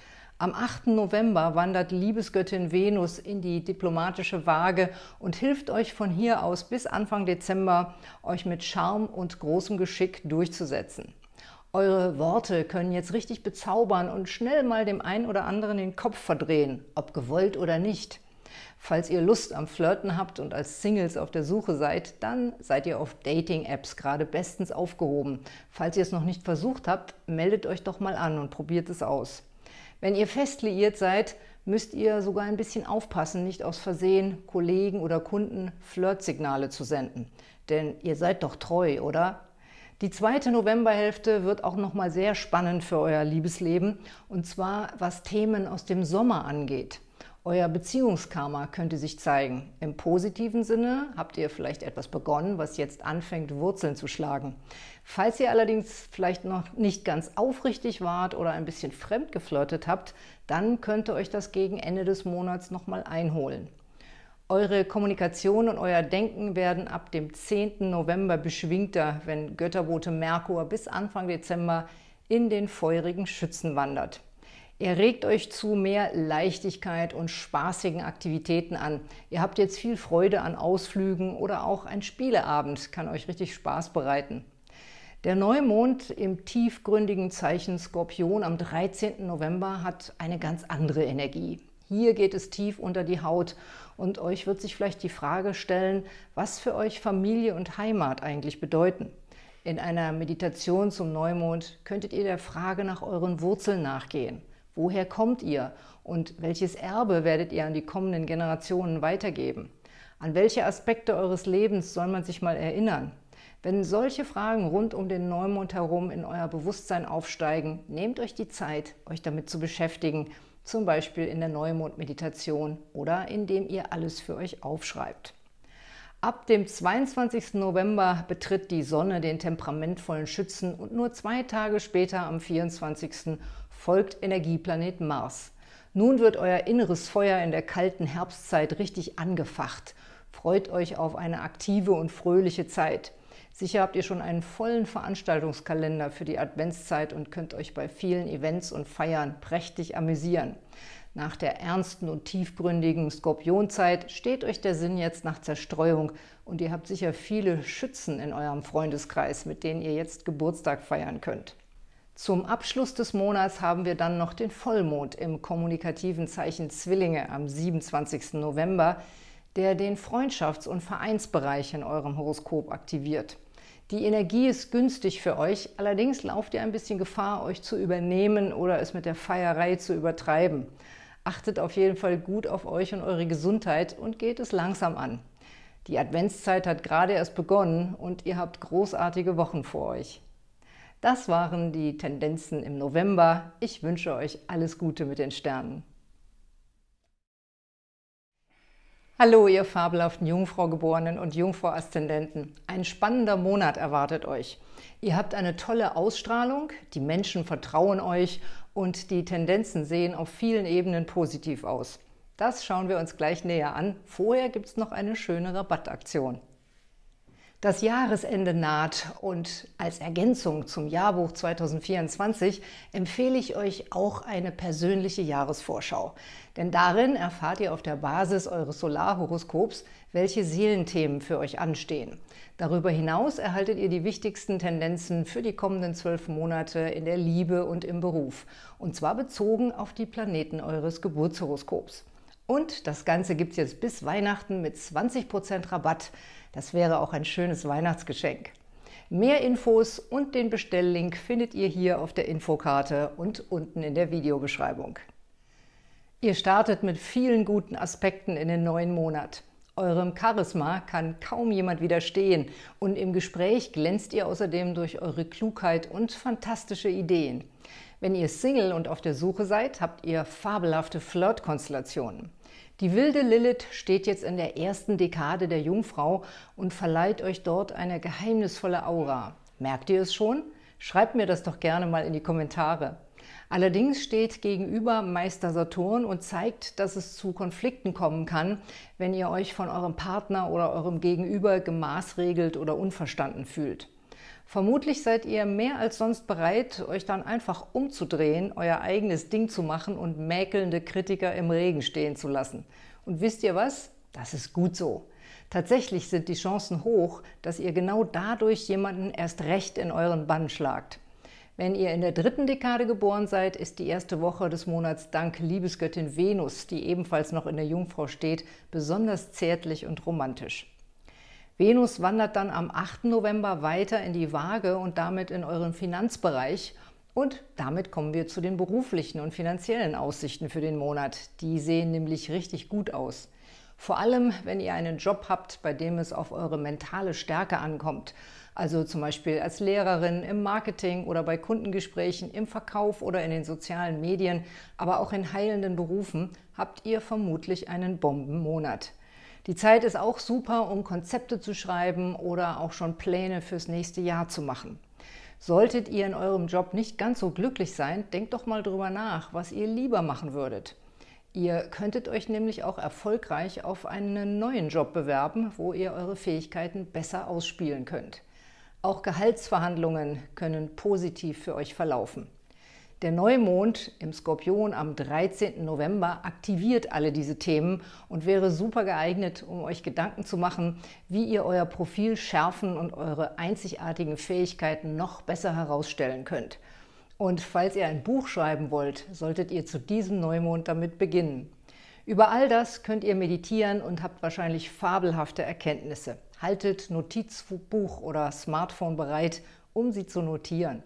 Am 8. November wandert Liebesgöttin Venus in die diplomatische Waage und hilft euch von hier aus bis Anfang Dezember, euch mit Charme und großem Geschick durchzusetzen. Eure Worte können jetzt richtig bezaubern und schnell mal dem einen oder anderen den Kopf verdrehen, ob gewollt oder nicht. Falls ihr Lust am Flirten habt und als Singles auf der Suche seid, dann seid ihr auf Dating-Apps gerade bestens aufgehoben. Falls ihr es noch nicht versucht habt, meldet euch doch mal an und probiert es aus. Wenn ihr fest liiert seid, müsst ihr sogar ein bisschen aufpassen, nicht aus Versehen Kollegen oder Kunden Flirtsignale zu senden. Denn ihr seid doch treu, oder? Die zweite Novemberhälfte wird auch nochmal sehr spannend für euer Liebesleben, und zwar was Themen aus dem Sommer angeht. Euer Beziehungskarma könnte sich zeigen. Im positiven Sinne habt ihr vielleicht etwas begonnen, was jetzt anfängt, Wurzeln zu schlagen. Falls ihr allerdings vielleicht noch nicht ganz aufrichtig wart oder ein bisschen fremd geflirtet habt, dann könnte euch das gegen Ende des Monats nochmal einholen. Eure Kommunikation und euer Denken werden ab dem 10. November beschwingter, wenn Götterbote Merkur bis Anfang Dezember in den feurigen Schützen wandert. Er regt euch zu mehr Leichtigkeit und spaßigen Aktivitäten an. Ihr habt jetzt viel Freude an Ausflügen oder auch ein Spieleabend kann euch richtig Spaß bereiten. Der Neumond im tiefgründigen Zeichen Skorpion am 13. November hat eine ganz andere Energie. Hier geht es tief unter die Haut und euch wird sich vielleicht die Frage stellen, was für euch Familie und Heimat eigentlich bedeuten. In einer Meditation zum Neumond könntet ihr der Frage nach euren Wurzeln nachgehen. Woher kommt ihr und welches Erbe werdet ihr an die kommenden Generationen weitergeben? An welche Aspekte eures Lebens soll man sich mal erinnern? Wenn solche Fragen rund um den Neumond herum in euer Bewusstsein aufsteigen, nehmt euch die Zeit, euch damit zu beschäftigen, zum Beispiel in der Neumond-Meditation oder indem ihr alles für euch aufschreibt. Ab dem 22. November betritt die Sonne den temperamentvollen Schützen und nur 2 Tage später, am 24. folgt Energieplanet Mars. Nun wird euer inneres Feuer in der kalten Herbstzeit richtig angefacht. Freut euch auf eine aktive und fröhliche Zeit. Sicher habt ihr schon einen vollen Veranstaltungskalender für die Adventszeit und könnt euch bei vielen Events und Feiern prächtig amüsieren. Nach der ernsten und tiefgründigen Skorpionzeit steht euch der Sinn jetzt nach Zerstreuung und ihr habt sicher viele Schützen in eurem Freundeskreis, mit denen ihr jetzt Geburtstag feiern könnt. Zum Abschluss des Monats haben wir dann noch den Vollmond im kommunikativen Zeichen Zwillinge am 27. November, der den Freundschafts- und Vereinsbereich in eurem Horoskop aktiviert. Die Energie ist günstig für euch, allerdings lauft ihr ein bisschen Gefahr, euch zu übernehmen oder es mit der Feierei zu übertreiben. Achtet auf jeden Fall gut auf euch und eure Gesundheit und geht es langsam an. Die Adventszeit hat gerade erst begonnen und ihr habt großartige Wochen vor euch. Das waren die Tendenzen im November. Ich wünsche euch alles Gute mit den Sternen. Hallo, ihr fabelhaften Jungfraugeborenen und Jungfrau-Aszendenten. Ein spannender Monat erwartet euch. Ihr habt eine tolle Ausstrahlung, die Menschen vertrauen euch und die Tendenzen sehen auf vielen Ebenen positiv aus. Das schauen wir uns gleich näher an. Vorher gibt es noch eine schöne Rabattaktion. Das Jahresende naht und als Ergänzung zum Jahrbuch 2024 empfehle ich euch auch eine persönliche Jahresvorschau. Denn darin erfahrt ihr auf der Basis eures Solarhoroskops, welche Seelenthemen für euch anstehen. Darüber hinaus erhaltet ihr die wichtigsten Tendenzen für die kommenden 12 Monate in der Liebe und im Beruf. Und zwar bezogen auf die Planeten eures Geburtshoroskops. Und das Ganze gibt es jetzt bis Weihnachten mit 20% Rabatt. Das wäre auch ein schönes Weihnachtsgeschenk. Mehr Infos und den Bestelllink findet ihr hier auf der Infokarte und unten in der Videobeschreibung. Ihr startet mit vielen guten Aspekten in den neuen Monat. Eurem Charisma kann kaum jemand widerstehen und im Gespräch glänzt ihr außerdem durch eure Klugheit und fantastische Ideen. Wenn ihr Single und auf der Suche seid, habt ihr fabelhafte Flirt-Konstellationen. Die wilde Lilith steht jetzt in der ersten Dekade der Jungfrau und verleiht euch dort eine geheimnisvolle Aura. Merkt ihr es schon? Schreibt mir das doch gerne mal in die Kommentare. Allerdings steht gegenüber Meister Saturn und zeigt, dass es zu Konflikten kommen kann, wenn ihr euch von eurem Partner oder eurem Gegenüber gemaßregelt oder unverstanden fühlt. Vermutlich seid ihr mehr als sonst bereit, euch dann einfach umzudrehen, euer eigenes Ding zu machen und mäkelnde Kritiker im Regen stehen zu lassen. Und wisst ihr was? Das ist gut so. Tatsächlich sind die Chancen hoch, dass ihr genau dadurch jemanden erst recht in euren Bann schlagt. Wenn ihr in der 3. Dekade geboren seid, ist die erste Woche des Monats dank Liebesgöttin Venus, die ebenfalls noch in der Jungfrau steht, besonders zärtlich und romantisch. Venus wandert dann am 8. November weiter in die Waage und damit in euren Finanzbereich. Und damit kommen wir zu den beruflichen und finanziellen Aussichten für den Monat. Die sehen nämlich richtig gut aus. Vor allem, wenn ihr einen Job habt, bei dem es auf eure mentale Stärke ankommt. Also zum Beispiel als Lehrerin, im Marketing oder bei Kundengesprächen, im Verkauf oder in den sozialen Medien, aber auch in heilenden Berufen, habt ihr vermutlich einen Bombenmonat. Die Zeit ist auch super, um Konzepte zu schreiben oder auch schon Pläne fürs nächste Jahr zu machen. Solltet ihr in eurem Job nicht ganz so glücklich sein, denkt doch mal drüber nach, was ihr lieber machen würdet. Ihr könntet euch nämlich auch erfolgreich auf einen neuen Job bewerben, wo ihr eure Fähigkeiten besser ausspielen könnt. Auch Gehaltsverhandlungen können positiv für euch verlaufen. Der Neumond im Skorpion am 13. November aktiviert alle diese Themen und wäre super geeignet, um euch Gedanken zu machen, wie ihr euer Profil schärfen und eure einzigartigen Fähigkeiten noch besser herausstellen könnt. Und falls ihr ein Buch schreiben wollt, solltet ihr zu diesem Neumond damit beginnen. Über all das könnt ihr meditieren und habt wahrscheinlich fabelhafte Erkenntnisse. Haltet Notizbuch oder Smartphone bereit, um sie zu notieren.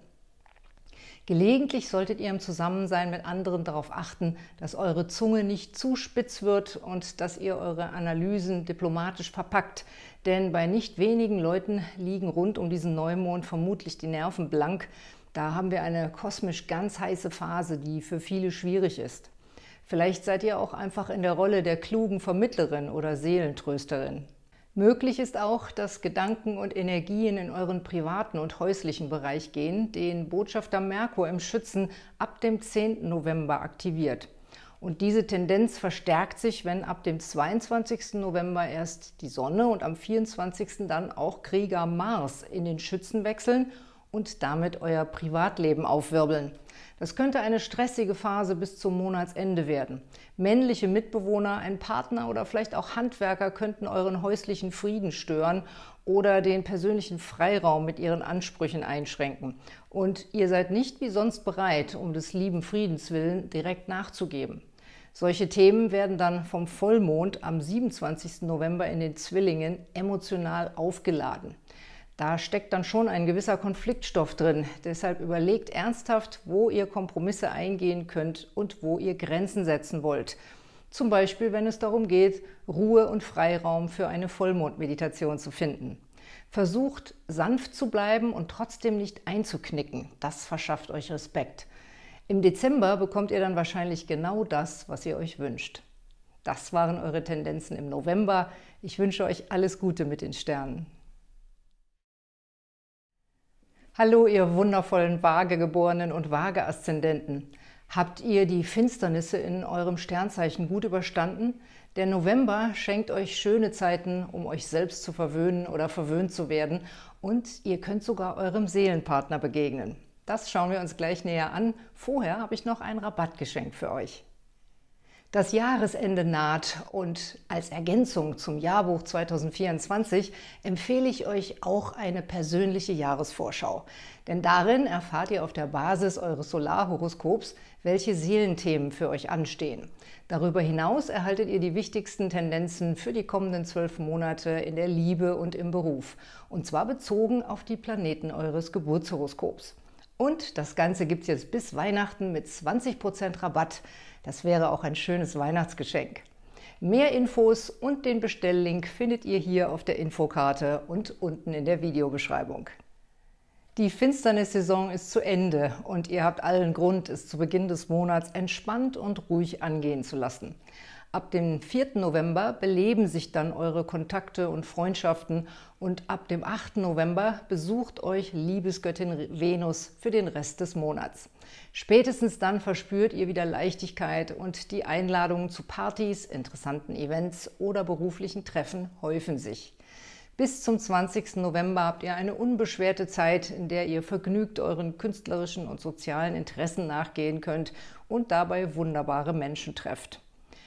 Gelegentlich solltet ihr im Zusammensein mit anderen darauf achten, dass eure Zunge nicht zu spitz wird und dass ihr eure Analysen diplomatisch verpackt. Denn bei nicht wenigen Leuten liegen rund um diesen Neumond vermutlich die Nerven blank. Da haben wir eine kosmisch ganz heiße Phase, die für viele schwierig ist. Vielleicht seid ihr auch einfach in der Rolle der klugen Vermittlerin oder Seelentrösterin. Möglich ist auch, dass Gedanken und Energien in euren privaten und häuslichen Bereich gehen, den Botschafter Merkur im Schützen ab dem 10. November aktiviert. Und diese Tendenz verstärkt sich, wenn ab dem 22. November erst die Sonne und am 24. dann auch Krieger Mars in den Schützen wechseln und damit euer Privatleben aufwirbeln. Das könnte eine stressige Phase bis zum Monatsende werden. Männliche Mitbewohner, ein Partner oder vielleicht auch Handwerker könnten euren häuslichen Frieden stören oder den persönlichen Freiraum mit ihren Ansprüchen einschränken. Und ihr seid nicht wie sonst bereit, um des lieben Friedens willen direkt nachzugeben. Solche Themen werden dann vom Vollmond am 27. November in den Zwillingen emotional aufgeladen. Da steckt dann schon ein gewisser Konfliktstoff drin. Deshalb überlegt ernsthaft, wo ihr Kompromisse eingehen könnt und wo ihr Grenzen setzen wollt. Zum Beispiel, wenn es darum geht, Ruhe und Freiraum für eine Vollmondmeditation zu finden. Versucht, sanft zu bleiben und trotzdem nicht einzuknicken. Das verschafft euch Respekt. Im Dezember bekommt ihr dann wahrscheinlich genau das, was ihr euch wünscht. Das waren eure Tendenzen im November. Ich wünsche euch alles Gute mit den Sternen. Hallo, ihr wundervollen Waagegeborenen und Waage-Aszendenten. Habt ihr die Finsternisse in eurem Sternzeichen gut überstanden? Der November schenkt euch schöne Zeiten, um euch selbst zu verwöhnen oder verwöhnt zu werden. Und ihr könnt sogar eurem Seelenpartner begegnen. Das schauen wir uns gleich näher an. Vorher habe ich noch ein Rabattgeschenk für euch. Das Jahresende naht und als Ergänzung zum Jahrbuch 2024 empfehle ich euch auch eine persönliche Jahresvorschau. Denn darin erfahrt ihr auf der Basis eures Solarhoroskops, welche Seelenthemen für euch anstehen. Darüber hinaus erhaltet ihr die wichtigsten Tendenzen für die kommenden 12 Monate in der Liebe und im Beruf. Und zwar bezogen auf die Planeten eures Geburtshoroskops. Und das Ganze gibt es jetzt bis Weihnachten mit 20% Rabatt. Das wäre auch ein schönes Weihnachtsgeschenk. Mehr Infos und den Bestelllink findet ihr hier auf der Infokarte und unten in der Videobeschreibung. Die Finsternissaison ist zu Ende und ihr habt allen Grund, es zu Beginn des Monats entspannt und ruhig angehen zu lassen. Ab dem 4. November beleben sich dann eure Kontakte und Freundschaften und ab dem 8. November besucht euch Liebesgöttin Venus für den Rest des Monats. Spätestens dann verspürt ihr wieder Leichtigkeit und die Einladungen zu Partys, interessanten Events oder beruflichen Treffen häufen sich. Bis zum 20. November habt ihr eine unbeschwerte Zeit, in der ihr vergnügt euren künstlerischen und sozialen Interessen nachgehen könnt und dabei wunderbare Menschen trefft.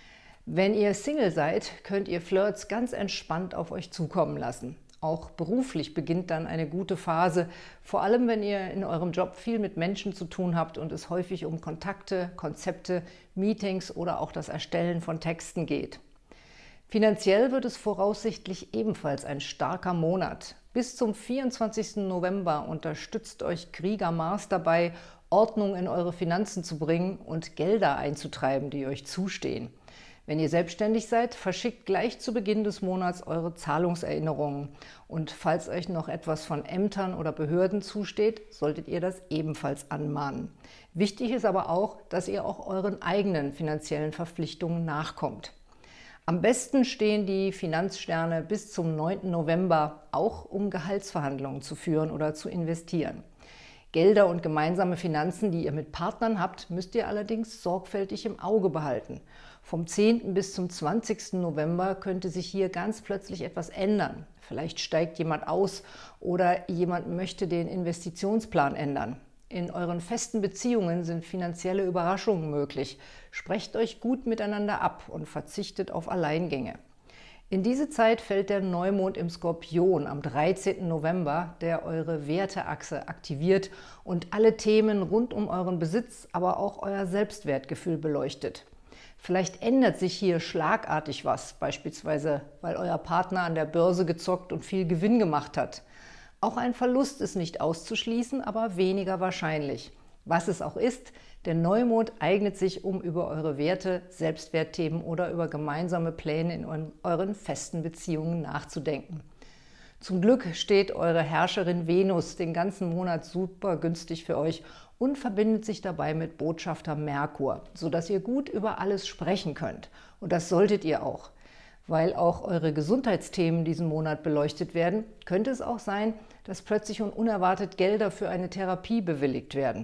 Wenn ihr Single seid, könnt ihr Flirts ganz entspannt auf euch zukommen lassen. Auch beruflich beginnt dann eine gute Phase, vor allem wenn ihr in eurem Job viel mit Menschen zu tun habt und es häufig um Kontakte, Konzepte, Meetings oder auch das Erstellen von Texten geht. Finanziell wird es voraussichtlich ebenfalls ein starker Monat. Bis zum 24. November unterstützt euch Krieger Mars dabei, Ordnung in eure Finanzen zu bringen und Gelder einzutreiben, die euch zustehen. Wenn ihr selbstständig seid, verschickt gleich zu Beginn des Monats eure Zahlungserinnerungen. Und falls euch noch etwas von Ämtern oder Behörden zusteht, solltet ihr das ebenfalls anmahnen. Wichtig ist aber auch, dass ihr auch euren eigenen finanziellen Verpflichtungen nachkommt. Am besten stehen die Finanzsterne bis zum 9. November, auch um Gehaltsverhandlungen zu führen oder zu investieren. Gelder und gemeinsame Finanzen, die ihr mit Partnern habt, müsst ihr allerdings sorgfältig im Auge behalten. Vom 10. bis zum 20. November könnte sich hier ganz plötzlich etwas ändern. Vielleicht steigt jemand aus oder jemand möchte den Investitionsplan ändern. In euren festen Beziehungen sind finanzielle Überraschungen möglich. Sprecht euch gut miteinander ab und verzichtet auf Alleingänge. In diese Zeit fällt der Neumond im Skorpion am 13. November, der eure Werteachse aktiviert und alle Themen rund um euren Besitz, aber auch euer Selbstwertgefühl beleuchtet. Vielleicht ändert sich hier schlagartig was, beispielsweise weil euer Partner an der Börse gezockt und viel Gewinn gemacht hat. Auch ein Verlust ist nicht auszuschließen, aber weniger wahrscheinlich. Was es auch ist, der Neumond eignet sich, um über eure Werte, Selbstwertthemen oder über gemeinsame Pläne in euren festen Beziehungen nachzudenken. Zum Glück steht eure Herrscherin Venus den ganzen Monat super günstig für euch und verbindet sich dabei mit Botschafter Merkur, sodass ihr gut über alles sprechen könnt. Und das solltet ihr auch. Weil auch eure Gesundheitsthemen diesen Monat beleuchtet werden, könnte es auch sein, dass plötzlich und unerwartet Gelder für eine Therapie bewilligt werden.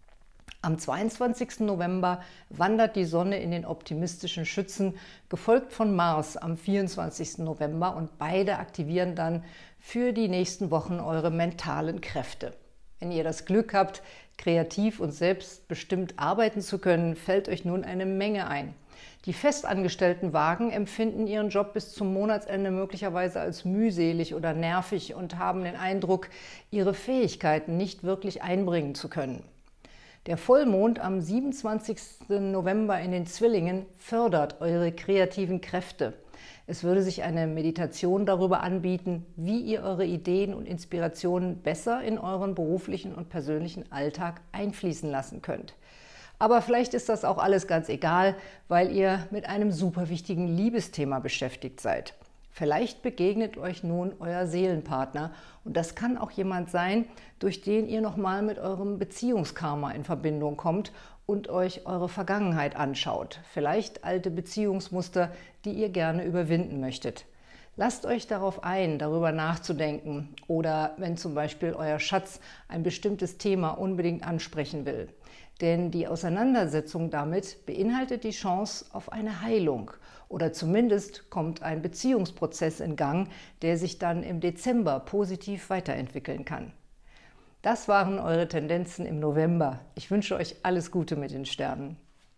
Am 22. November wandert die Sonne in den optimistischen Schützen, gefolgt von Mars am 24. November und beide aktivieren dann für die nächsten Wochen eure mentalen Kräfte. Wenn ihr das Glück habt, kreativ und selbstbestimmt arbeiten zu können, fällt euch nun eine Menge ein. Die festangestellten Wagen empfinden ihren Job bis zum Monatsende möglicherweise als mühselig oder nervig und haben den Eindruck, ihre Fähigkeiten nicht wirklich einbringen zu können. Der Vollmond am 27. November in den Zwillingen fördert eure kreativen Kräfte. Es würde sich eine Meditation darüber anbieten, wie ihr eure Ideen und Inspirationen besser in euren beruflichen und persönlichen Alltag einfließen lassen könnt. Aber vielleicht ist das auch alles ganz egal, weil ihr mit einem super wichtigen Liebesthema beschäftigt seid. Vielleicht begegnet euch nun euer Seelenpartner und das kann auch jemand sein, durch den ihr nochmal mit eurem Beziehungskarma in Verbindung kommt und euch eure Vergangenheit anschaut. Vielleicht alte Beziehungsmuster, die ihr gerne überwinden möchtet. Lasst euch darauf ein, darüber nachzudenken oder wenn zum Beispiel euer Schatz ein bestimmtes Thema unbedingt ansprechen will. Denn die Auseinandersetzung damit beinhaltet die Chance auf eine Heilung oder zumindest kommt ein Beziehungsprozess in Gang, der sich dann im Dezember positiv weiterentwickeln kann. Das waren eure Tendenzen im November. Ich wünsche euch alles Gute mit den Sternen.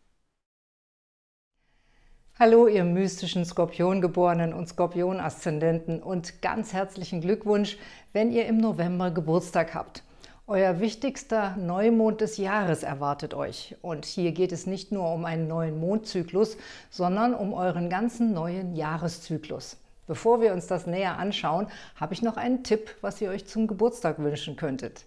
Hallo, ihr mystischen Skorpiongeborenen und Skorpion-Aszendenten und ganz herzlichen Glückwunsch, wenn ihr im November Geburtstag habt. Euer wichtigster Neumond des Jahres erwartet euch. Und hier geht es nicht nur um einen neuen Mondzyklus, sondern um euren ganzen neuen Jahreszyklus. Bevor wir uns das näher anschauen, habe ich noch einen Tipp, was ihr euch zum Geburtstag wünschen könntet.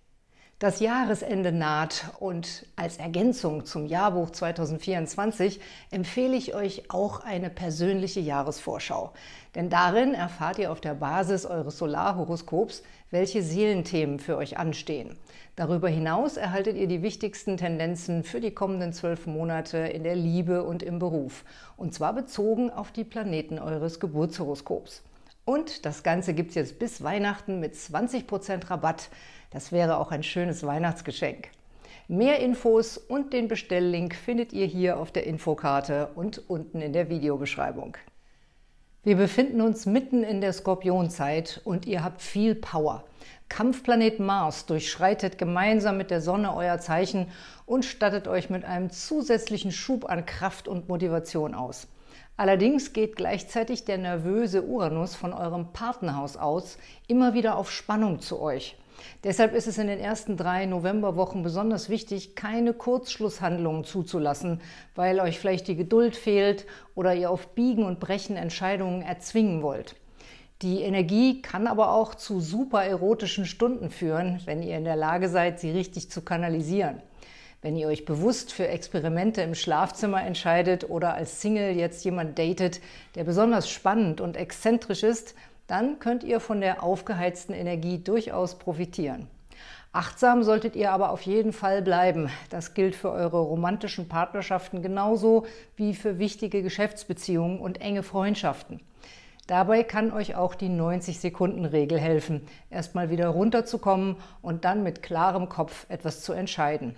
Das Jahresende naht und als Ergänzung zum Jahrbuch 2024 empfehle ich euch auch eine persönliche Jahresvorschau. Denn darin erfahrt ihr auf der Basis eures Solarhoroskops, welche Seelenthemen für euch anstehen. Darüber hinaus erhaltet ihr die wichtigsten Tendenzen für die kommenden 12 Monate in der Liebe und im Beruf. Und zwar bezogen auf die Planeten eures Geburtshoroskops. Und das Ganze gibt es jetzt bis Weihnachten mit 20% Rabatt. Das wäre auch ein schönes Weihnachtsgeschenk. Mehr Infos und den Bestelllink findet ihr hier auf der Infokarte und unten in der Videobeschreibung. Wir befinden uns mitten in der Skorpionzeit und ihr habt viel Power. Kampfplanet Mars durchschreitet gemeinsam mit der Sonne euer Zeichen und stattet euch mit einem zusätzlichen Schub an Kraft und Motivation aus. Allerdings geht gleichzeitig der nervöse Uranus von eurem Partnerhaus aus immer wieder auf Spannung zu euch. Deshalb ist es in den ersten 3 Novemberwochen besonders wichtig, keine Kurzschlusshandlungen zuzulassen, weil euch vielleicht die Geduld fehlt oder ihr auf Biegen und Brechen Entscheidungen erzwingen wollt. Die Energie kann aber auch zu super erotischen Stunden führen, wenn ihr in der Lage seid, sie richtig zu kanalisieren. Wenn ihr euch bewusst für Experimente im Schlafzimmer entscheidet oder als Single jetzt jemand datet, der besonders spannend und exzentrisch ist, dann könnt ihr von der aufgeheizten Energie durchaus profitieren. Achtsam solltet ihr aber auf jeden Fall bleiben. Das gilt für eure romantischen Partnerschaften genauso wie für wichtige Geschäftsbeziehungen und enge Freundschaften. Dabei kann euch auch die 90-Sekunden-Regel helfen, erstmal wieder runterzukommen und dann mit klarem Kopf etwas zu entscheiden.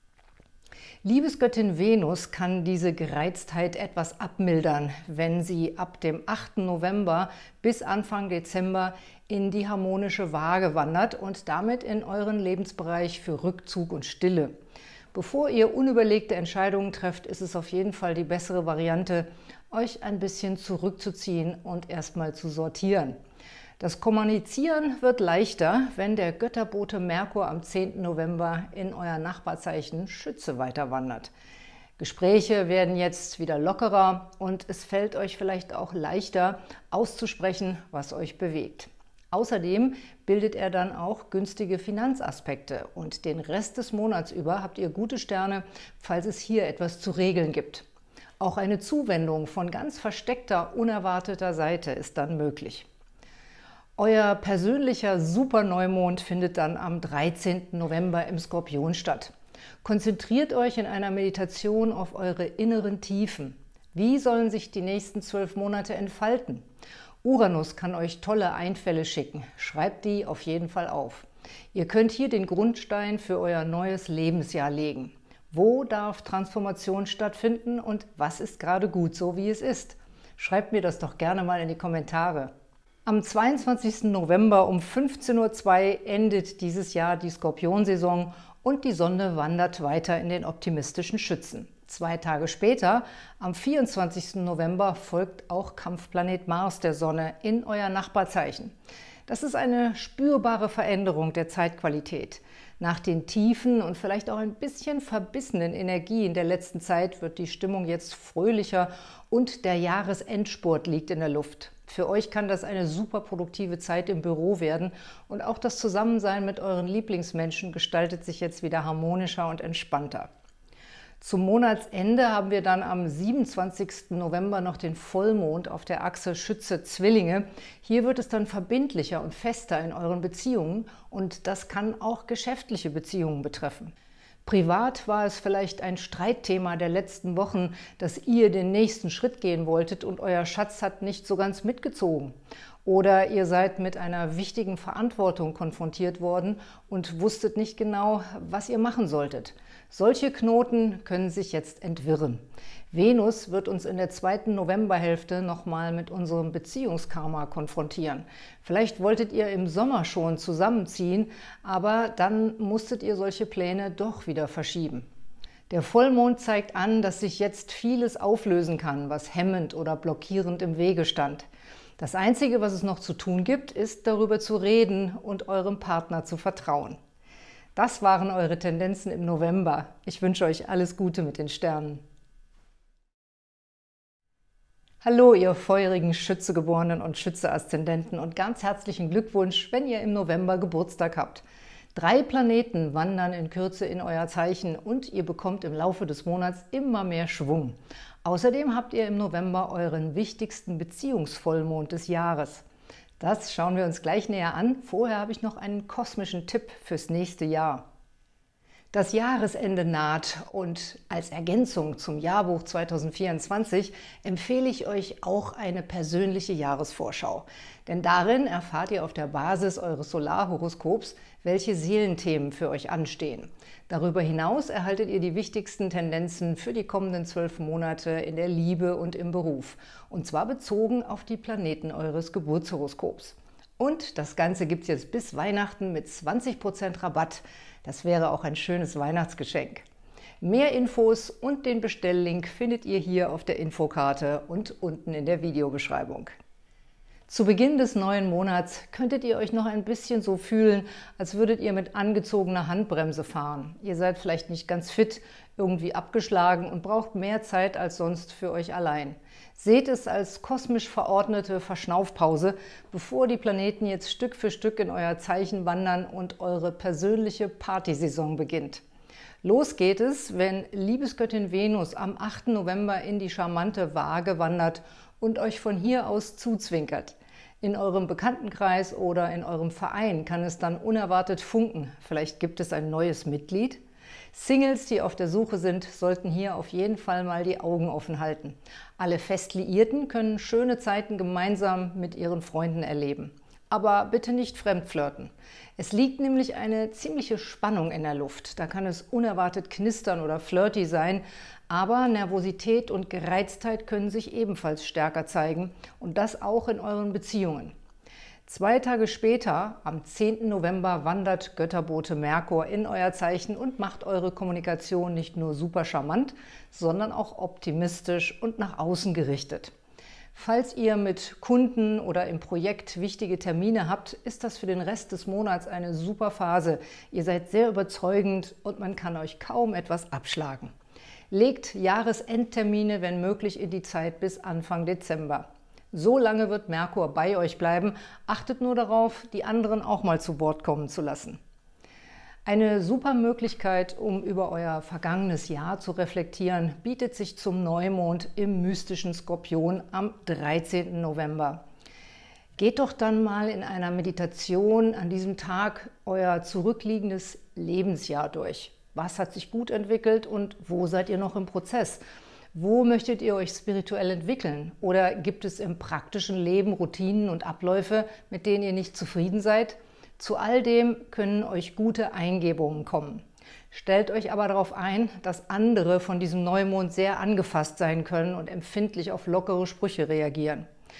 Liebesgöttin Venus kann diese Gereiztheit etwas abmildern, wenn sie ab dem 8. November bis Anfang Dezember in die harmonische Waage wandert und damit in euren Lebensbereich für Rückzug und Stille. Bevor ihr unüberlegte Entscheidungen trefft, ist es auf jeden Fall die bessere Variante, euch ein bisschen zurückzuziehen und erstmal zu sortieren. Das Kommunizieren wird leichter, wenn der Götterbote Merkur am 10. November in euer Nachbarzeichen Schütze weiterwandert. Gespräche werden jetzt wieder lockerer und es fällt euch vielleicht auch leichter auszusprechen, was euch bewegt. Außerdem bildet er dann auch günstige Finanzaspekte und den Rest des Monats über habt ihr gute Sterne, falls es hier etwas zu regeln gibt. Auch eine Zuwendung von ganz versteckter, unerwarteter Seite ist dann möglich. Euer persönlicher Superneumond findet dann am 13. November im Skorpion statt. Konzentriert euch in einer Meditation auf eure inneren Tiefen. Wie sollen sich die nächsten 12 Monate entfalten? Uranus kann euch tolle Einfälle schicken. Schreibt die auf jeden Fall auf. Ihr könnt hier den Grundstein für euer neues Lebensjahr legen. Wo darf Transformation stattfinden und was ist gerade gut so, wie es ist? Schreibt mir das doch gerne mal in die Kommentare. Am 22. November um 15:02 Uhr endet dieses Jahr die Skorpionsaison und die Sonne wandert weiter in den optimistischen Schützen. 2 Tage später, am 24. November, folgt auch Kampfplanet Mars der Sonne in euer Nachbarzeichen. Das ist eine spürbare Veränderung der Zeitqualität. Nach den tiefen und vielleicht auch ein bisschen verbissenen Energien der letzten Zeit wird die Stimmung jetzt fröhlicher und der Jahresendspurt liegt in der Luft. Für euch kann das eine super produktive Zeit im Büro werden und auch das Zusammensein mit euren Lieblingsmenschen gestaltet sich jetzt wieder harmonischer und entspannter. Zum Monatsende haben wir dann am 27. November noch den Vollmond auf der Achse Schütze-Zwillinge. Hier wird es dann verbindlicher und fester in euren Beziehungen und das kann auch geschäftliche Beziehungen betreffen. Privat war es vielleicht ein Streitthema der letzten Wochen, dass ihr den nächsten Schritt gehen wolltet und euer Schatz hat nicht so ganz mitgezogen. Oder ihr seid mit einer wichtigen Verantwortung konfrontiert worden und wusstet nicht genau, was ihr machen solltet. Solche Knoten können sich jetzt entwirren. Venus wird uns in der 2. Novemberhälfte nochmal mit unserem Beziehungskarma konfrontieren. Vielleicht wolltet ihr im Sommer schon zusammenziehen, aber dann musstet ihr solche Pläne doch wieder verschieben. Der Vollmond zeigt an, dass sich jetzt vieles auflösen kann, was hemmend oder blockierend im Wege stand. Das Einzige, was es noch zu tun gibt, ist darüber zu reden und eurem Partner zu vertrauen. Das waren eure Tendenzen im November. Ich wünsche euch alles Gute mit den Sternen. Hallo, ihr feurigen Schütze-Geborenen und Schütze-Aszendenten und ganz herzlichen Glückwunsch, wenn ihr im November Geburtstag habt. 3 Planeten wandern in Kürze in euer Zeichen und ihr bekommt im Laufe des Monats immer mehr Schwung. Außerdem habt ihr im November euren wichtigsten Beziehungsvollmond des Jahres. Das schauen wir uns gleich näher an. Vorher habe ich noch einen kosmischen Tipp fürs nächste Jahr. Das Jahresende naht und als Ergänzung zum Jahrbuch 2024 empfehle ich euch auch eine persönliche Jahresvorschau. Denn darin erfahrt ihr auf der Basis eures Solarhoroskops, welche Seelenthemen für euch anstehen. Darüber hinaus erhaltet ihr die wichtigsten Tendenzen für die kommenden 12 Monate in der Liebe und im Beruf. Und zwar bezogen auf die Planeten eures Geburtshoroskops. Und das Ganze gibt es jetzt bis Weihnachten mit 20% Rabatt. Das wäre auch ein schönes Weihnachtsgeschenk. Mehr Infos und den Bestelllink findet ihr hier auf der Infokarte und unten in der Videobeschreibung. Zu Beginn des neuen Monats könntet ihr euch noch ein bisschen so fühlen, als würdet ihr mit angezogener Handbremse fahren. Ihr seid vielleicht nicht ganz fit, irgendwie abgeschlagen und braucht mehr Zeit als sonst für euch allein. Seht es als kosmisch verordnete Verschnaufpause, bevor die Planeten jetzt Stück für Stück in euer Zeichen wandern und eure persönliche Partysaison beginnt. Los geht es, wenn Liebesgöttin Venus am 8. November in die charmante Waage wandert und euch von hier aus zuzwinkert. In eurem Bekanntenkreis oder in eurem Verein kann es dann unerwartet funken. Vielleicht gibt es ein neues Mitglied. Singles, die auf der Suche sind, sollten hier auf jeden Fall mal die Augen offen halten. Alle Festliierten können schöne Zeiten gemeinsam mit ihren Freunden erleben. Aber bitte nicht fremdflirten. Es liegt nämlich eine ziemliche Spannung in der Luft. Da kann es unerwartet knistern oder flirty sein, aber Nervosität und Gereiztheit können sich ebenfalls stärker zeigen und das auch in euren Beziehungen. 2 Tage später, am 10. November, wandert Götterbote Merkur in euer Zeichen und macht eure Kommunikation nicht nur super charmant, sondern auch optimistisch und nach außen gerichtet. Falls ihr mit Kunden oder im Projekt wichtige Termine habt, ist das für den Rest des Monats eine super Phase. Ihr seid sehr überzeugend und man kann euch kaum etwas abschlagen. Legt Jahresendtermine, wenn möglich, in die Zeit bis Anfang Dezember. So lange wird Merkur bei euch bleiben. Achtet nur darauf, die anderen auch mal zu Wort kommen zu lassen. Eine super Möglichkeit, um über euer vergangenes Jahr zu reflektieren, bietet sich zum Neumond im mystischen Skorpion am 13. November. Geht doch dann mal in einer Meditation an diesem Tag euer zurückliegendes Lebensjahr durch. Was hat sich gut entwickelt und wo seid ihr noch im Prozess? Wo möchtet ihr euch spirituell entwickeln? Oder gibt es im praktischen Leben Routinen und Abläufe, mit denen ihr nicht zufrieden seid? Zu all dem können euch gute Eingebungen kommen. Stellt euch aber darauf ein, dass andere von diesem Neumond sehr angefasst sein können und empfindlich auf lockere Sprüche reagieren.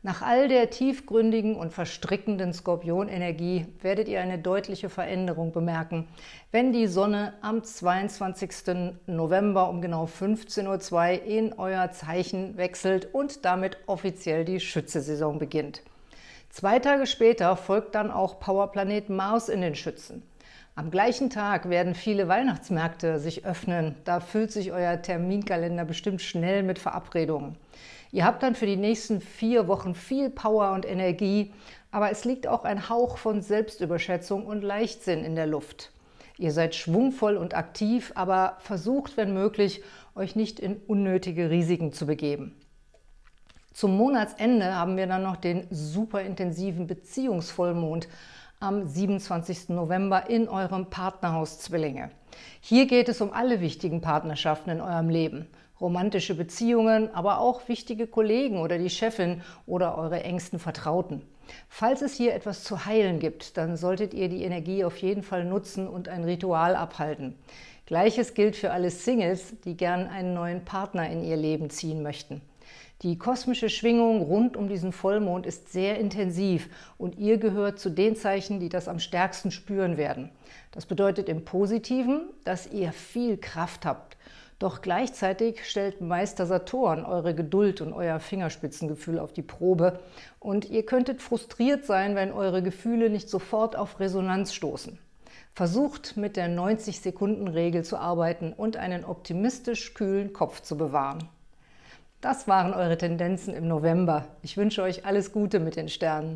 Nach all der tiefgründigen und verstrickenden Skorpionenergie werdet ihr eine deutliche Veränderung bemerken, wenn die Sonne am 22. November um genau 15:02 Uhr in euer Zeichen wechselt und damit offiziell die Schütze-Saison beginnt. 2 Tage später folgt dann auch Powerplanet Mars in den Schützen. Am gleichen Tag werden viele Weihnachtsmärkte sich öffnen. Da füllt sich euer Terminkalender bestimmt schnell mit Verabredungen. Ihr habt dann für die nächsten 4 Wochen viel Power und Energie, aber es liegt auch ein Hauch von Selbstüberschätzung und Leichtsinn in der Luft. Ihr seid schwungvoll und aktiv, aber versucht, wenn möglich, euch nicht in unnötige Risiken zu begeben. Zum Monatsende haben wir dann noch den superintensiven Beziehungsvollmond am 27. November in eurem Partnerhaus Zwillinge. Hier geht es um alle wichtigen Partnerschaften in eurem Leben. Romantische Beziehungen, aber auch wichtige Kollegen oder die Chefin oder eure engsten Vertrauten. Falls es hier etwas zu heilen gibt, dann solltet ihr die Energie auf jeden Fall nutzen und ein Ritual abhalten. Gleiches gilt für alle Singles, die gern einen neuen Partner in ihr Leben ziehen möchten. Die kosmische Schwingung rund um diesen Vollmond ist sehr intensiv und ihr gehört zu den Zeichen, die das am stärksten spüren werden. Das bedeutet im Positiven, dass ihr viel Kraft habt. Doch gleichzeitig stellt Meister Saturn eure Geduld und euer Fingerspitzengefühl auf die Probe und ihr könntet frustriert sein, wenn eure Gefühle nicht sofort auf Resonanz stoßen. Versucht, mit der 90-Sekunden-Regel zu arbeiten und einen optimistisch kühlen Kopf zu bewahren. Das waren eure Tendenzen im November. Ich wünsche euch alles Gute mit den Sternen.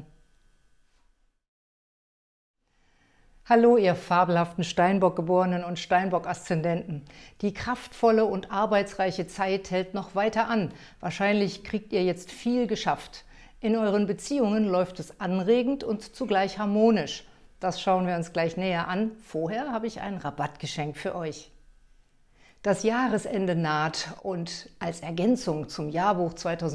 Hallo, ihr fabelhaften Steinbock-Geborenen und Steinbock-Aszendenten. Die kraftvolle und arbeitsreiche Zeit hält noch weiter an. Wahrscheinlich kriegt ihr jetzt viel geschafft. In euren Beziehungen läuft es anregend und zugleich harmonisch. Das schauen wir uns gleich näher an. Vorher habe ich ein Rabattgeschenk für euch. Das Jahresende naht und als Ergänzung zum Jahrbuch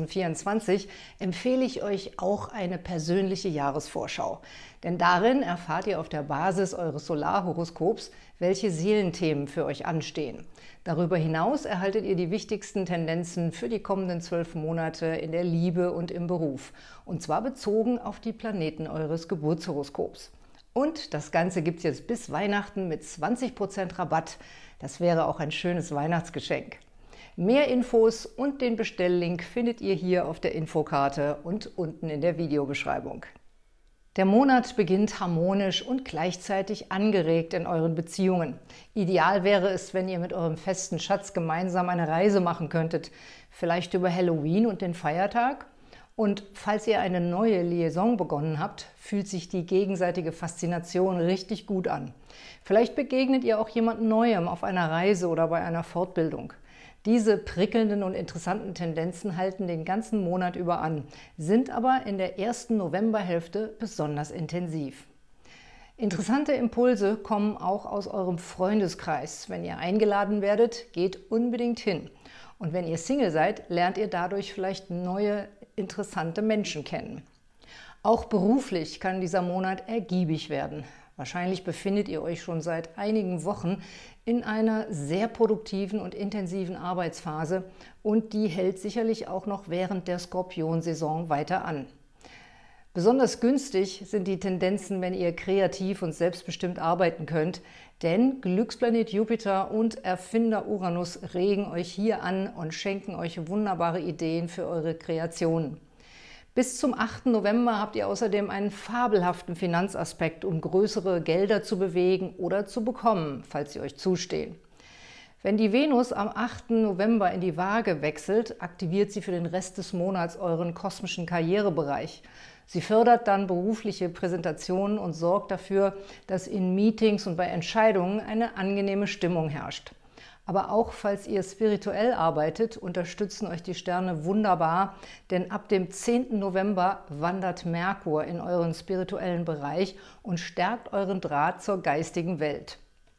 2024 empfehle ich euch auch eine persönliche Jahresvorschau. Denn darin erfahrt ihr auf der Basis eures Solarhoroskops, welche Seelenthemen für euch anstehen. Darüber hinaus erhaltet ihr die wichtigsten Tendenzen für die kommenden 12 Monate in der Liebe und im Beruf. Und zwar bezogen auf die Planeten eures Geburtshoroskops. Und das Ganze gibt es jetzt bis Weihnachten mit 20% Rabatt. Das wäre auch ein schönes Weihnachtsgeschenk. Mehr Infos und den Bestelllink findet ihr hier auf der Infokarte und unten in der Videobeschreibung. Der Monat beginnt harmonisch und gleichzeitig angeregt in euren Beziehungen. Ideal wäre es, wenn ihr mit eurem festen Schatz gemeinsam eine Reise machen könntet, vielleicht über Halloween und den Feiertag. Und falls ihr eine neue Liaison begonnen habt, fühlt sich die gegenseitige Faszination richtig gut an. Vielleicht begegnet ihr auch jemand Neuem auf einer Reise oder bei einer Fortbildung. Diese prickelnden und interessanten Tendenzen halten den ganzen Monat über an, sind aber in der ersten Novemberhälfte besonders intensiv. Interessante Impulse kommen auch aus eurem Freundeskreis. Wenn ihr eingeladen werdet, geht unbedingt hin. Und wenn ihr Single seid, lernt ihr dadurch vielleicht neue, interessante Menschen kennen. Auch beruflich kann dieser Monat ergiebig werden. Wahrscheinlich befindet ihr euch schon seit einigen Wochen in einer sehr produktiven und intensiven Arbeitsphase und die hält sicherlich auch noch während der Skorpionsaison weiter an. Besonders günstig sind die Tendenzen, wenn ihr kreativ und selbstbestimmt arbeiten könnt, denn Glücksplanet Jupiter und Erfinder Uranus regen euch hier an und schenken euch wunderbare Ideen für eure Kreationen. Bis zum 8. November habt ihr außerdem einen fabelhaften Finanzaspekt, um größere Gelder zu bewegen oder zu bekommen, falls sie euch zustehen. Wenn die Venus am 8. November in die Waage wechselt, aktiviert sie für den Rest des Monats euren kosmischen Karrierebereich. Sie fördert dann berufliche Präsentationen und sorgt dafür, dass in Meetings und bei Entscheidungen eine angenehme Stimmung herrscht. Aber auch falls ihr spirituell arbeitet, unterstützen euch die Sterne wunderbar, denn ab dem 10. November wandert Merkur in euren spirituellen Bereich und stärkt euren Draht zur geistigen Welt.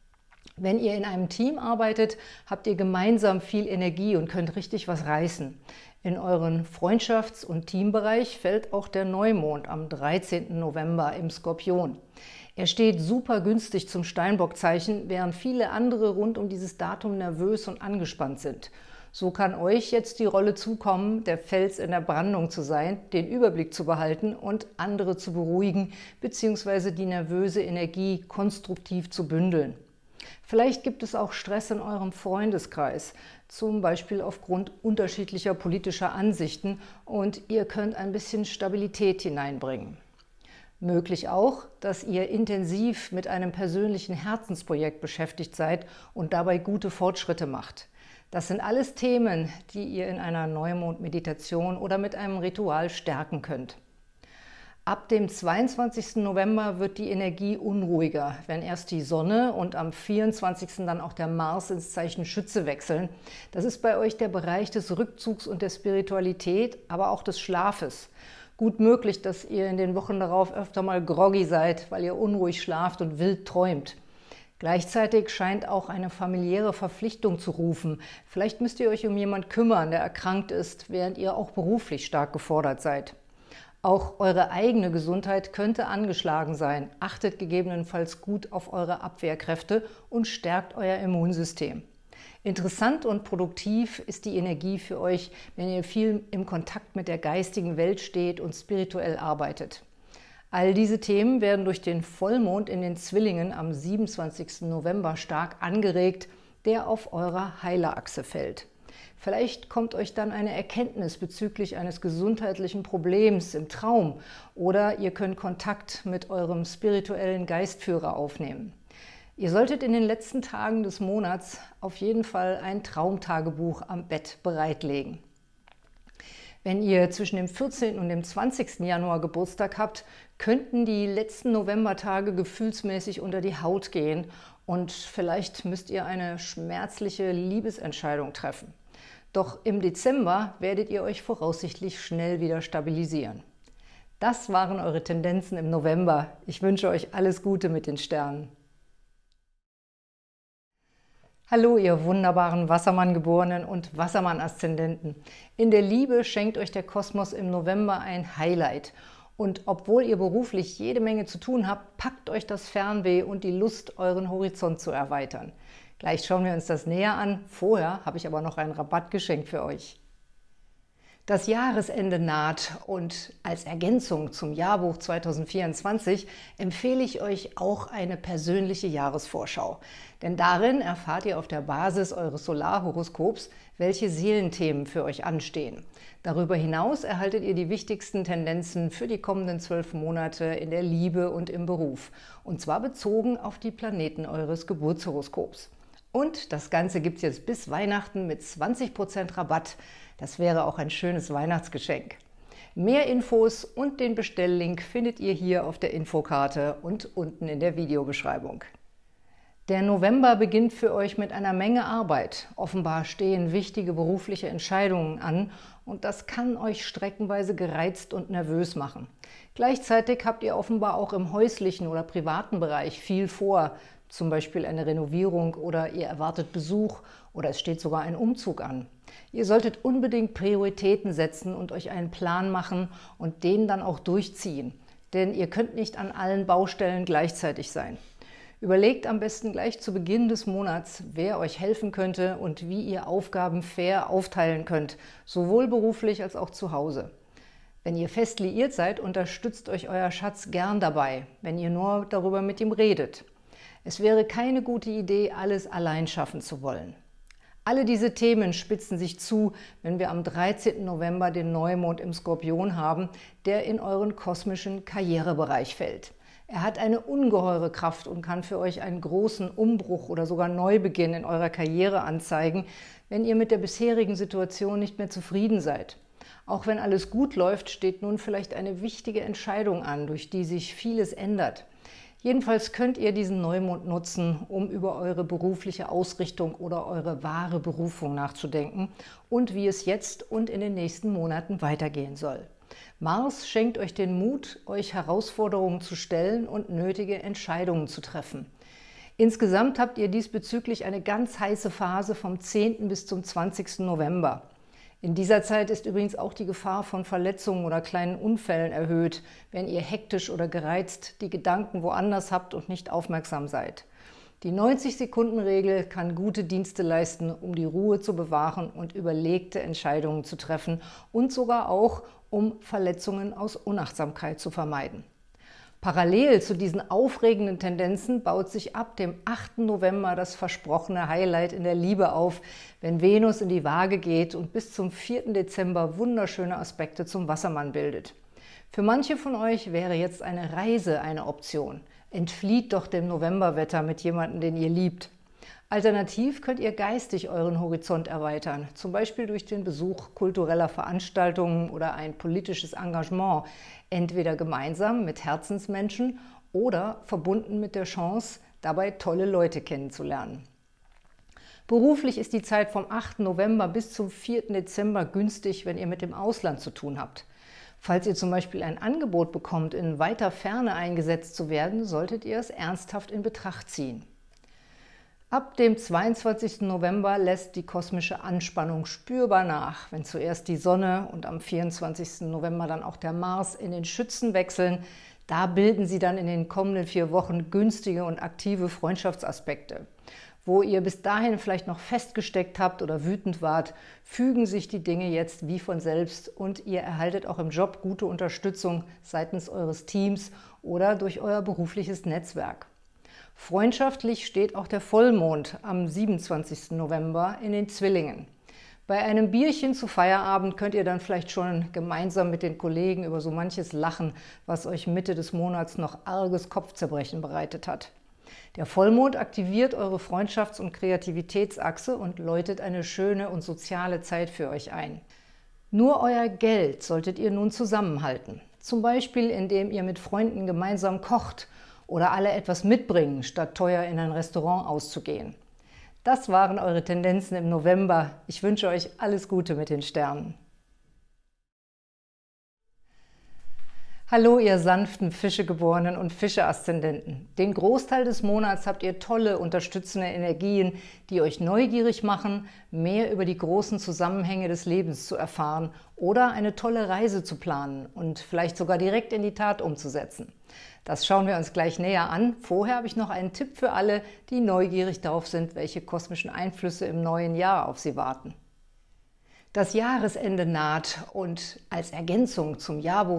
Wenn ihr in einem Team arbeitet, habt ihr gemeinsam viel Energie und könnt richtig was reißen. In euren Freundschafts- und Teambereich fällt auch der Neumond am 13. November im Skorpion. Er steht super günstig zum Steinbockzeichen, während viele andere rund um dieses Datum nervös und angespannt sind. So kann euch jetzt die Rolle zukommen, der Fels in der Brandung zu sein, den Überblick zu behalten und andere zu beruhigen bzw. die nervöse Energie konstruktiv zu bündeln. Vielleicht gibt es auch Stress in eurem Freundeskreis, zum Beispiel aufgrund unterschiedlicher politischer Ansichten, und ihr könnt ein bisschen Stabilität hineinbringen. Möglich auch, dass ihr intensiv mit einem persönlichen Herzensprojekt beschäftigt seid und dabei gute Fortschritte macht. Das sind alles Themen, die ihr in einer Neumond-Meditation oder mit einem Ritual stärken könnt. Ab dem 22. November wird die Energie unruhiger, wenn erst die Sonne und am 24. dann auch der Mars ins Zeichen Schütze wechseln. Das ist bei euch der Bereich des Rückzugs und der Spiritualität, aber auch des Schlafes. Gut möglich, dass ihr in den Wochen darauf öfter mal groggy seid, weil ihr unruhig schlaft und wild träumt. Gleichzeitig scheint auch eine familiäre Verpflichtung zu rufen. Vielleicht müsst ihr euch um jemanden kümmern, der erkrankt ist, während ihr auch beruflich stark gefordert seid. Auch eure eigene Gesundheit könnte angeschlagen sein. Achtet gegebenenfalls gut auf eure Abwehrkräfte und stärkt euer Immunsystem. Interessant und produktiv ist die Energie für euch, wenn ihr viel im Kontakt mit der geistigen Welt steht und spirituell arbeitet. All diese Themen werden durch den Vollmond in den Zwillingen am 27. November stark angeregt, der auf eurer Heilerachse fällt. Vielleicht kommt euch dann eine Erkenntnis bezüglich eines gesundheitlichen Problems im Traum oder ihr könnt Kontakt mit eurem spirituellen Geistführer aufnehmen. Ihr solltet in den letzten Tagen des Monats auf jeden Fall ein Traumtagebuch am Bett bereitlegen. Wenn ihr zwischen dem 14. und dem 20. Januar Geburtstag habt, könnten die letzten Novembertage gefühlsmäßig unter die Haut gehen und vielleicht müsst ihr eine schmerzliche Liebesentscheidung treffen. Doch im Dezember werdet ihr euch voraussichtlich schnell wieder stabilisieren. Das waren eure Tendenzen im November. Ich wünsche euch alles Gute mit den Sternen. Hallo, ihr wunderbaren Wassermann-Geborenen und Wassermann-Aszendenten. In der Liebe schenkt euch der Kosmos im November ein Highlight. Und obwohl ihr beruflich jede Menge zu tun habt, packt euch das Fernweh und die Lust, euren Horizont zu erweitern. Gleich schauen wir uns das näher an. Vorher habe ich aber noch ein Rabattgeschenk für euch. Das Jahresende naht und als Ergänzung zum Jahrbuch 2024 empfehle ich euch auch eine persönliche Jahresvorschau. Denn darin erfahrt ihr auf der Basis eures Solarhoroskops, welche Seelenthemen für euch anstehen. Darüber hinaus erhaltet ihr die wichtigsten Tendenzen für die kommenden 12 Monate in der Liebe und im Beruf. Und zwar bezogen auf die Planeten eures Geburtshoroskops. Und das Ganze gibt es jetzt bis Weihnachten mit 20% Rabatt. Das wäre auch ein schönes Weihnachtsgeschenk. Mehr Infos und den Bestelllink findet ihr hier auf der Infokarte und unten in der Videobeschreibung. Der November beginnt für euch mit einer Menge Arbeit. Offenbar stehen wichtige berufliche Entscheidungen an und das kann euch streckenweise gereizt und nervös machen. Gleichzeitig habt ihr offenbar auch im häuslichen oder privaten Bereich viel vor, zum Beispiel eine Renovierung oder ihr erwartet Besuch oder es steht sogar ein Umzug an. Ihr solltet unbedingt Prioritäten setzen und euch einen Plan machen und den dann auch durchziehen, denn ihr könnt nicht an allen Baustellen gleichzeitig sein. Überlegt am besten gleich zu Beginn des Monats, wer euch helfen könnte und wie ihr Aufgaben fair aufteilen könnt, sowohl beruflich als auch zu Hause. Wenn ihr fest liiert seid, unterstützt euch euer Schatz gern dabei, wenn ihr nur darüber mit ihm redet. Es wäre keine gute Idee, alles allein schaffen zu wollen. Alle diese Themen spitzen sich zu, wenn wir am 13. November den Neumond im Skorpion haben, der in euren kosmischen Karrierebereich fällt. Er hat eine ungeheure Kraft und kann für euch einen großen Umbruch oder sogar Neubeginn in eurer Karriere anzeigen, wenn ihr mit der bisherigen Situation nicht mehr zufrieden seid. Auch wenn alles gut läuft, steht nun vielleicht eine wichtige Entscheidung an, durch die sich vieles ändert. Jedenfalls könnt ihr diesen Neumond nutzen, um über eure berufliche Ausrichtung oder eure wahre Berufung nachzudenken und wie es jetzt und in den nächsten Monaten weitergehen soll. Mars schenkt euch den Mut, euch Herausforderungen zu stellen und nötige Entscheidungen zu treffen. Insgesamt habt ihr diesbezüglich eine ganz heiße Phase vom 10. bis zum 20. November. In dieser Zeit ist übrigens auch die Gefahr von Verletzungen oder kleinen Unfällen erhöht, wenn ihr hektisch oder gereizt die Gedanken woanders habt und nicht aufmerksam seid. Die 90-Sekunden-Regel kann gute Dienste leisten, um die Ruhe zu bewahren und überlegte Entscheidungen zu treffen und sogar auch, um Verletzungen aus Unachtsamkeit zu vermeiden. Parallel zu diesen aufregenden Tendenzen baut sich ab dem 8. November das versprochene Highlight in der Liebe auf, wenn Venus in die Waage geht und bis zum 4. Dezember wunderschöne Aspekte zum Wassermann bildet. Für manche von euch wäre jetzt eine Reise eine Option. Entflieht doch dem Novemberwetter mit jemandem, den ihr liebt. Alternativ könnt ihr geistig euren Horizont erweitern, zum Beispiel durch den Besuch kultureller Veranstaltungen oder ein politisches Engagement, entweder gemeinsam mit Herzensmenschen oder verbunden mit der Chance, dabei tolle Leute kennenzulernen. Beruflich ist die Zeit vom 8. November bis zum 4. Dezember günstig, wenn ihr mit dem Ausland zu tun habt. Falls ihr zum Beispiel ein Angebot bekommt, in weiter Ferne eingesetzt zu werden, solltet ihr es ernsthaft in Betracht ziehen. Ab dem 22. November lässt die kosmische Anspannung spürbar nach, wenn zuerst die Sonne und am 24. November dann auch der Mars in den Schützen wechseln. Da bilden sie dann in den kommenden 4 Wochen günstige und aktive Freundschaftsaspekte. Wo ihr bis dahin vielleicht noch festgesteckt habt oder wütend wart, fügen sich die Dinge jetzt wie von selbst und ihr erhaltet auch im Job gute Unterstützung seitens eures Teams oder durch euer berufliches Netzwerk. Freundschaftlich steht auch der Vollmond am 27. November in den Zwillingen. Bei einem Bierchen zu Feierabend könnt ihr dann vielleicht schon gemeinsam mit den Kollegen über so manches lachen, was euch Mitte des Monats noch arges Kopfzerbrechen bereitet hat. Der Vollmond aktiviert eure Freundschafts- und Kreativitätsachse und läutet eine schöne und soziale Zeit für euch ein. Nur euer Geld solltet ihr nun zusammenhalten. Zum Beispiel, indem ihr mit Freunden gemeinsam kocht oder alle etwas mitbringen, statt teuer in ein Restaurant auszugehen. Das waren eure Tendenzen im November. Ich wünsche euch alles Gute mit den Sternen. Hallo, ihr sanften Fischegeborenen und Fische-Aszendenten. Den Großteil des Monats habt ihr tolle, unterstützende Energien, die euch neugierig machen, mehr über die großen Zusammenhänge des Lebens zu erfahren oder eine tolle Reise zu planen und vielleicht sogar direkt in die Tat umzusetzen. Das schauen wir uns gleich näher an. Vorher habe ich noch einen Tipp für alle, die neugierig darauf sind, welche kosmischen Einflüsse im neuen Jahr auf sie warten. Das Jahresende naht und als Ergänzung zum Jahrbuch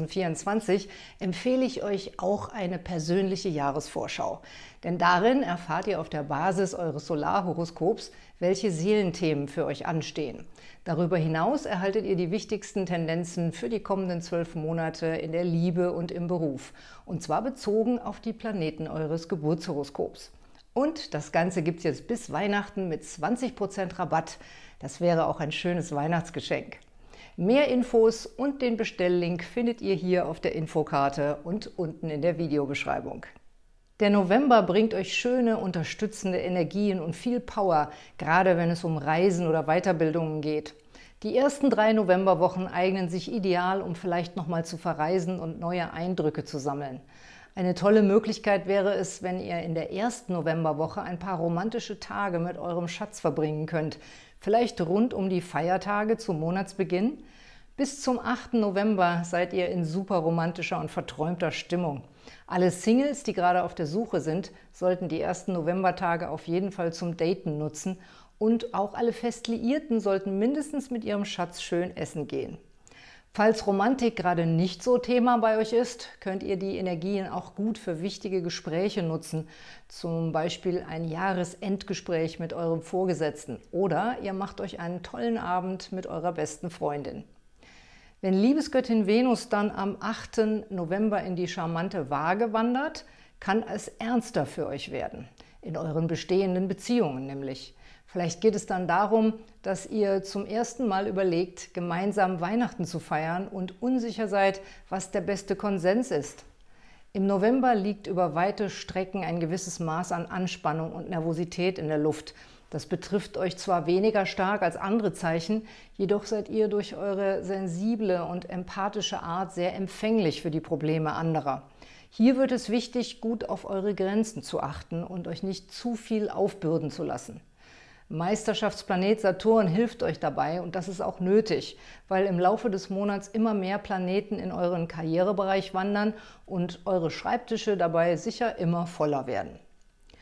2024 empfehle ich euch auch eine persönliche Jahresvorschau. Denn darin erfahrt ihr auf der Basis eures Solarhoroskops, welche Seelenthemen für euch anstehen. Darüber hinaus erhaltet ihr die wichtigsten Tendenzen für die kommenden 12 Monate in der Liebe und im Beruf. Und zwar bezogen auf die Planeten eures Geburtshoroskops. Und das Ganze gibt es jetzt bis Weihnachten mit 20% Rabatt. Das wäre auch ein schönes Weihnachtsgeschenk. Mehr Infos und den Bestelllink findet ihr hier auf der Infokarte und unten in der Videobeschreibung. Der November bringt euch schöne, unterstützende Energien und viel Power, gerade wenn es um Reisen oder Weiterbildungen geht. Die ersten 3 Novemberwochen eignen sich ideal, um vielleicht nochmal zu verreisen und neue Eindrücke zu sammeln. Eine tolle Möglichkeit wäre es, wenn ihr in der ersten Novemberwoche ein paar romantische Tage mit eurem Schatz verbringen könnt. Vielleicht rund um die Feiertage zum Monatsbeginn. Bis zum 8. November seid ihr in super romantischer und verträumter Stimmung. Alle Singles, die gerade auf der Suche sind, sollten die ersten Novembertage auf jeden Fall zum Daten nutzen und auch alle Festliierten sollten mindestens mit ihrem Schatz schön essen gehen. Falls Romantik gerade nicht so Thema bei euch ist, könnt ihr die Energien auch gut für wichtige Gespräche nutzen, zum Beispiel ein Jahresendgespräch mit eurem Vorgesetzten oder ihr macht euch einen tollen Abend mit eurer besten Freundin. Wenn Liebesgöttin Venus dann am 8. November in die charmante Waage wandert, kann es ernster für euch werden, in euren bestehenden Beziehungen nämlich. Vielleicht geht es dann darum, dass ihr zum ersten Mal überlegt, gemeinsam Weihnachten zu feiern und unsicher seid, was der beste Konsens ist. Im November liegt über weite Strecken ein gewisses Maß an Anspannung und Nervosität in der Luft. Das betrifft euch zwar weniger stark als andere Zeichen, jedoch seid ihr durch eure sensible und empathische Art sehr empfänglich für die Probleme anderer. Hier wird es wichtig, gut auf eure Grenzen zu achten und euch nicht zu viel aufbürden zu lassen. Meisterschaftsplanet Saturn hilft euch dabei und das ist auch nötig, weil im Laufe des Monats immer mehr Planeten in euren Karrierebereich wandern und eure Schreibtische dabei sicher immer voller werden.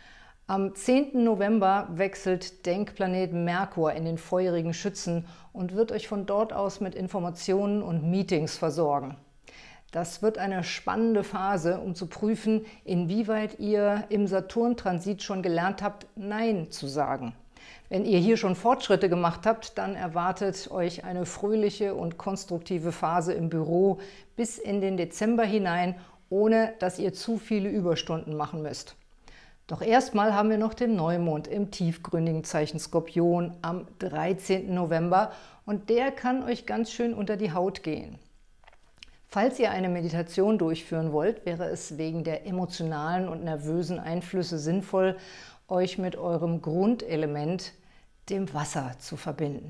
Am 10. November wechselt Denkplanet Merkur in den feurigen Schützen und wird euch von dort aus mit Informationen und Meetings versorgen. Das wird eine spannende Phase, um zu prüfen, inwieweit ihr im Saturn-Transit schon gelernt habt, Nein zu sagen. Wenn ihr hier schon Fortschritte gemacht habt, dann erwartet euch eine fröhliche und konstruktive Phase im Büro bis in den Dezember hinein, ohne dass ihr zu viele Überstunden machen müsst. Doch erstmal haben wir noch den Neumond im tiefgründigen Zeichen Skorpion am 13. November und der kann euch ganz schön unter die Haut gehen. Falls ihr eine Meditation durchführen wollt, wäre es wegen der emotionalen und nervösen Einflüsse sinnvoll, euch mit eurem Grundelement, dem Wasser, zu verbinden.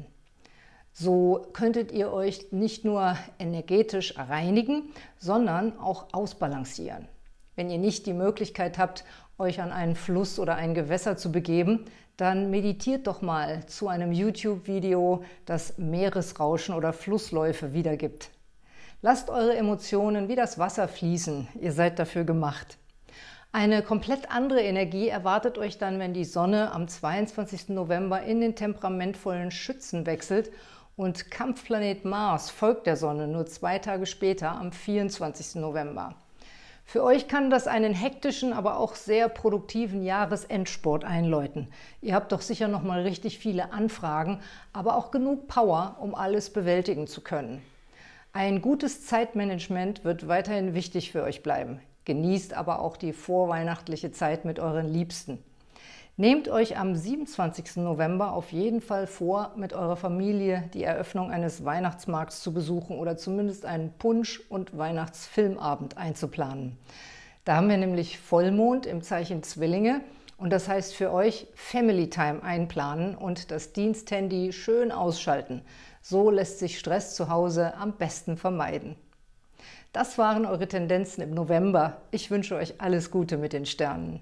So könntet ihr euch nicht nur energetisch reinigen, sondern auch ausbalancieren. Wenn ihr nicht die Möglichkeit habt, euch an einen Fluss oder ein Gewässer zu begeben, dann meditiert doch mal zu einem YouTube-Video, das Meeresrauschen oder Flussläufe wiedergibt. Lasst eure Emotionen wie das Wasser fließen, ihr seid dafür gemacht. Eine komplett andere Energie erwartet euch dann, wenn die Sonne am 22. November in den temperamentvollen Schützen wechselt und Kampfplanet Mars folgt der Sonne nur 2 Tage später am 24. November. Für euch kann das einen hektischen, aber auch sehr produktiven Jahresendsport einläuten. Ihr habt doch sicher noch mal richtig viele Anfragen, aber auch genug Power, um alles bewältigen zu können. Ein gutes Zeitmanagement wird weiterhin wichtig für euch bleiben. Genießt aber auch die vorweihnachtliche Zeit mit euren Liebsten. Nehmt euch am 27. November auf jeden Fall vor, mit eurer Familie die Eröffnung eines Weihnachtsmarkts zu besuchen oder zumindest einen Punsch- und Weihnachtsfilmabend einzuplanen. Da haben wir nämlich Vollmond im Zeichen Zwillinge und das heißt für euch Family Time einplanen und das Diensthandy schön ausschalten. So lässt sich Stress zu Hause am besten vermeiden. Das waren eure Tendenzen im November. Ich wünsche euch alles Gute mit den Sternen.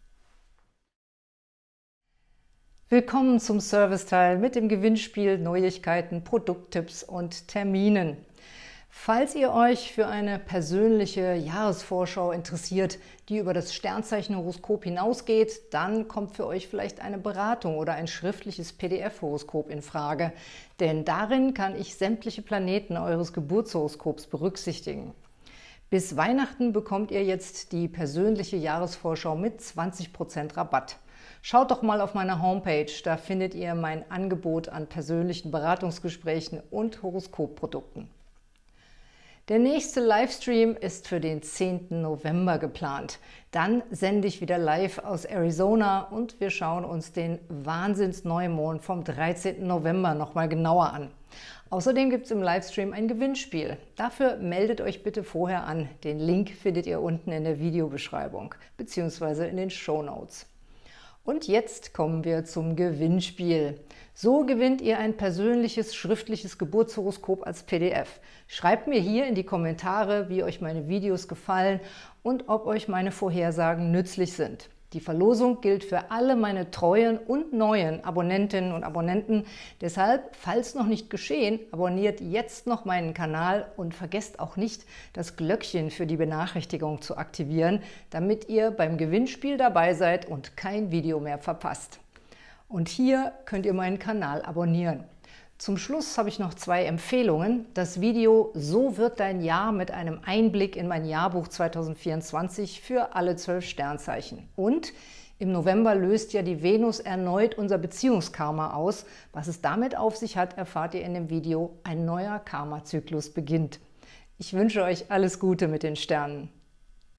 Willkommen zum Serviceteil mit dem Gewinnspiel, Neuigkeiten, Produkttipps und Terminen. Falls ihr euch für eine persönliche Jahresvorschau interessiert, die über das Sternzeichenhoroskop hinausgeht, dann kommt für euch vielleicht eine Beratung oder ein schriftliches PDF-Horoskop in Frage, denn darin kann ich sämtliche Planeten eures Geburtshoroskops berücksichtigen. Bis Weihnachten bekommt ihr jetzt die persönliche Jahresvorschau mit 20% Rabatt. Schaut doch mal auf meiner Homepage, da findet ihr mein Angebot an persönlichen Beratungsgesprächen und Horoskopprodukten. Der nächste Livestream ist für den 10. November geplant. Dann sende ich wieder live aus Arizona und wir schauen uns den Wahnsinns-Neumond vom 13. November nochmal genauer an. Außerdem gibt es im Livestream ein Gewinnspiel. Dafür meldet euch bitte vorher an. Den Link findet ihr unten in der Videobeschreibung bzw. in den Shownotes. Und jetzt kommen wir zum Gewinnspiel. So gewinnt ihr ein persönliches schriftliches Geburtshoroskop als PDF. Schreibt mir hier in die Kommentare, wie euch meine Videos gefallen und ob euch meine Vorhersagen nützlich sind. Die Verlosung gilt für alle meine treuen und neuen Abonnentinnen und Abonnenten. Deshalb, falls noch nicht geschehen, abonniert jetzt noch meinen Kanal und vergesst auch nicht, das Glöckchen für die Benachrichtigung zu aktivieren, damit ihr beim Gewinnspiel dabei seid und kein Video mehr verpasst. Und hier könnt ihr meinen Kanal abonnieren. Zum Schluss habe ich noch 2 Empfehlungen. Das Video "So wird dein Jahr" mit einem Einblick in mein Jahrbuch 2024 für alle 12 Sternzeichen. Und im November löst ja die Venus erneut unser Beziehungskarma aus. Was es damit auf sich hat, erfahrt ihr in dem Video. Ein neuer Karma-Zyklus beginnt. Ich wünsche euch alles Gute mit den Sternen.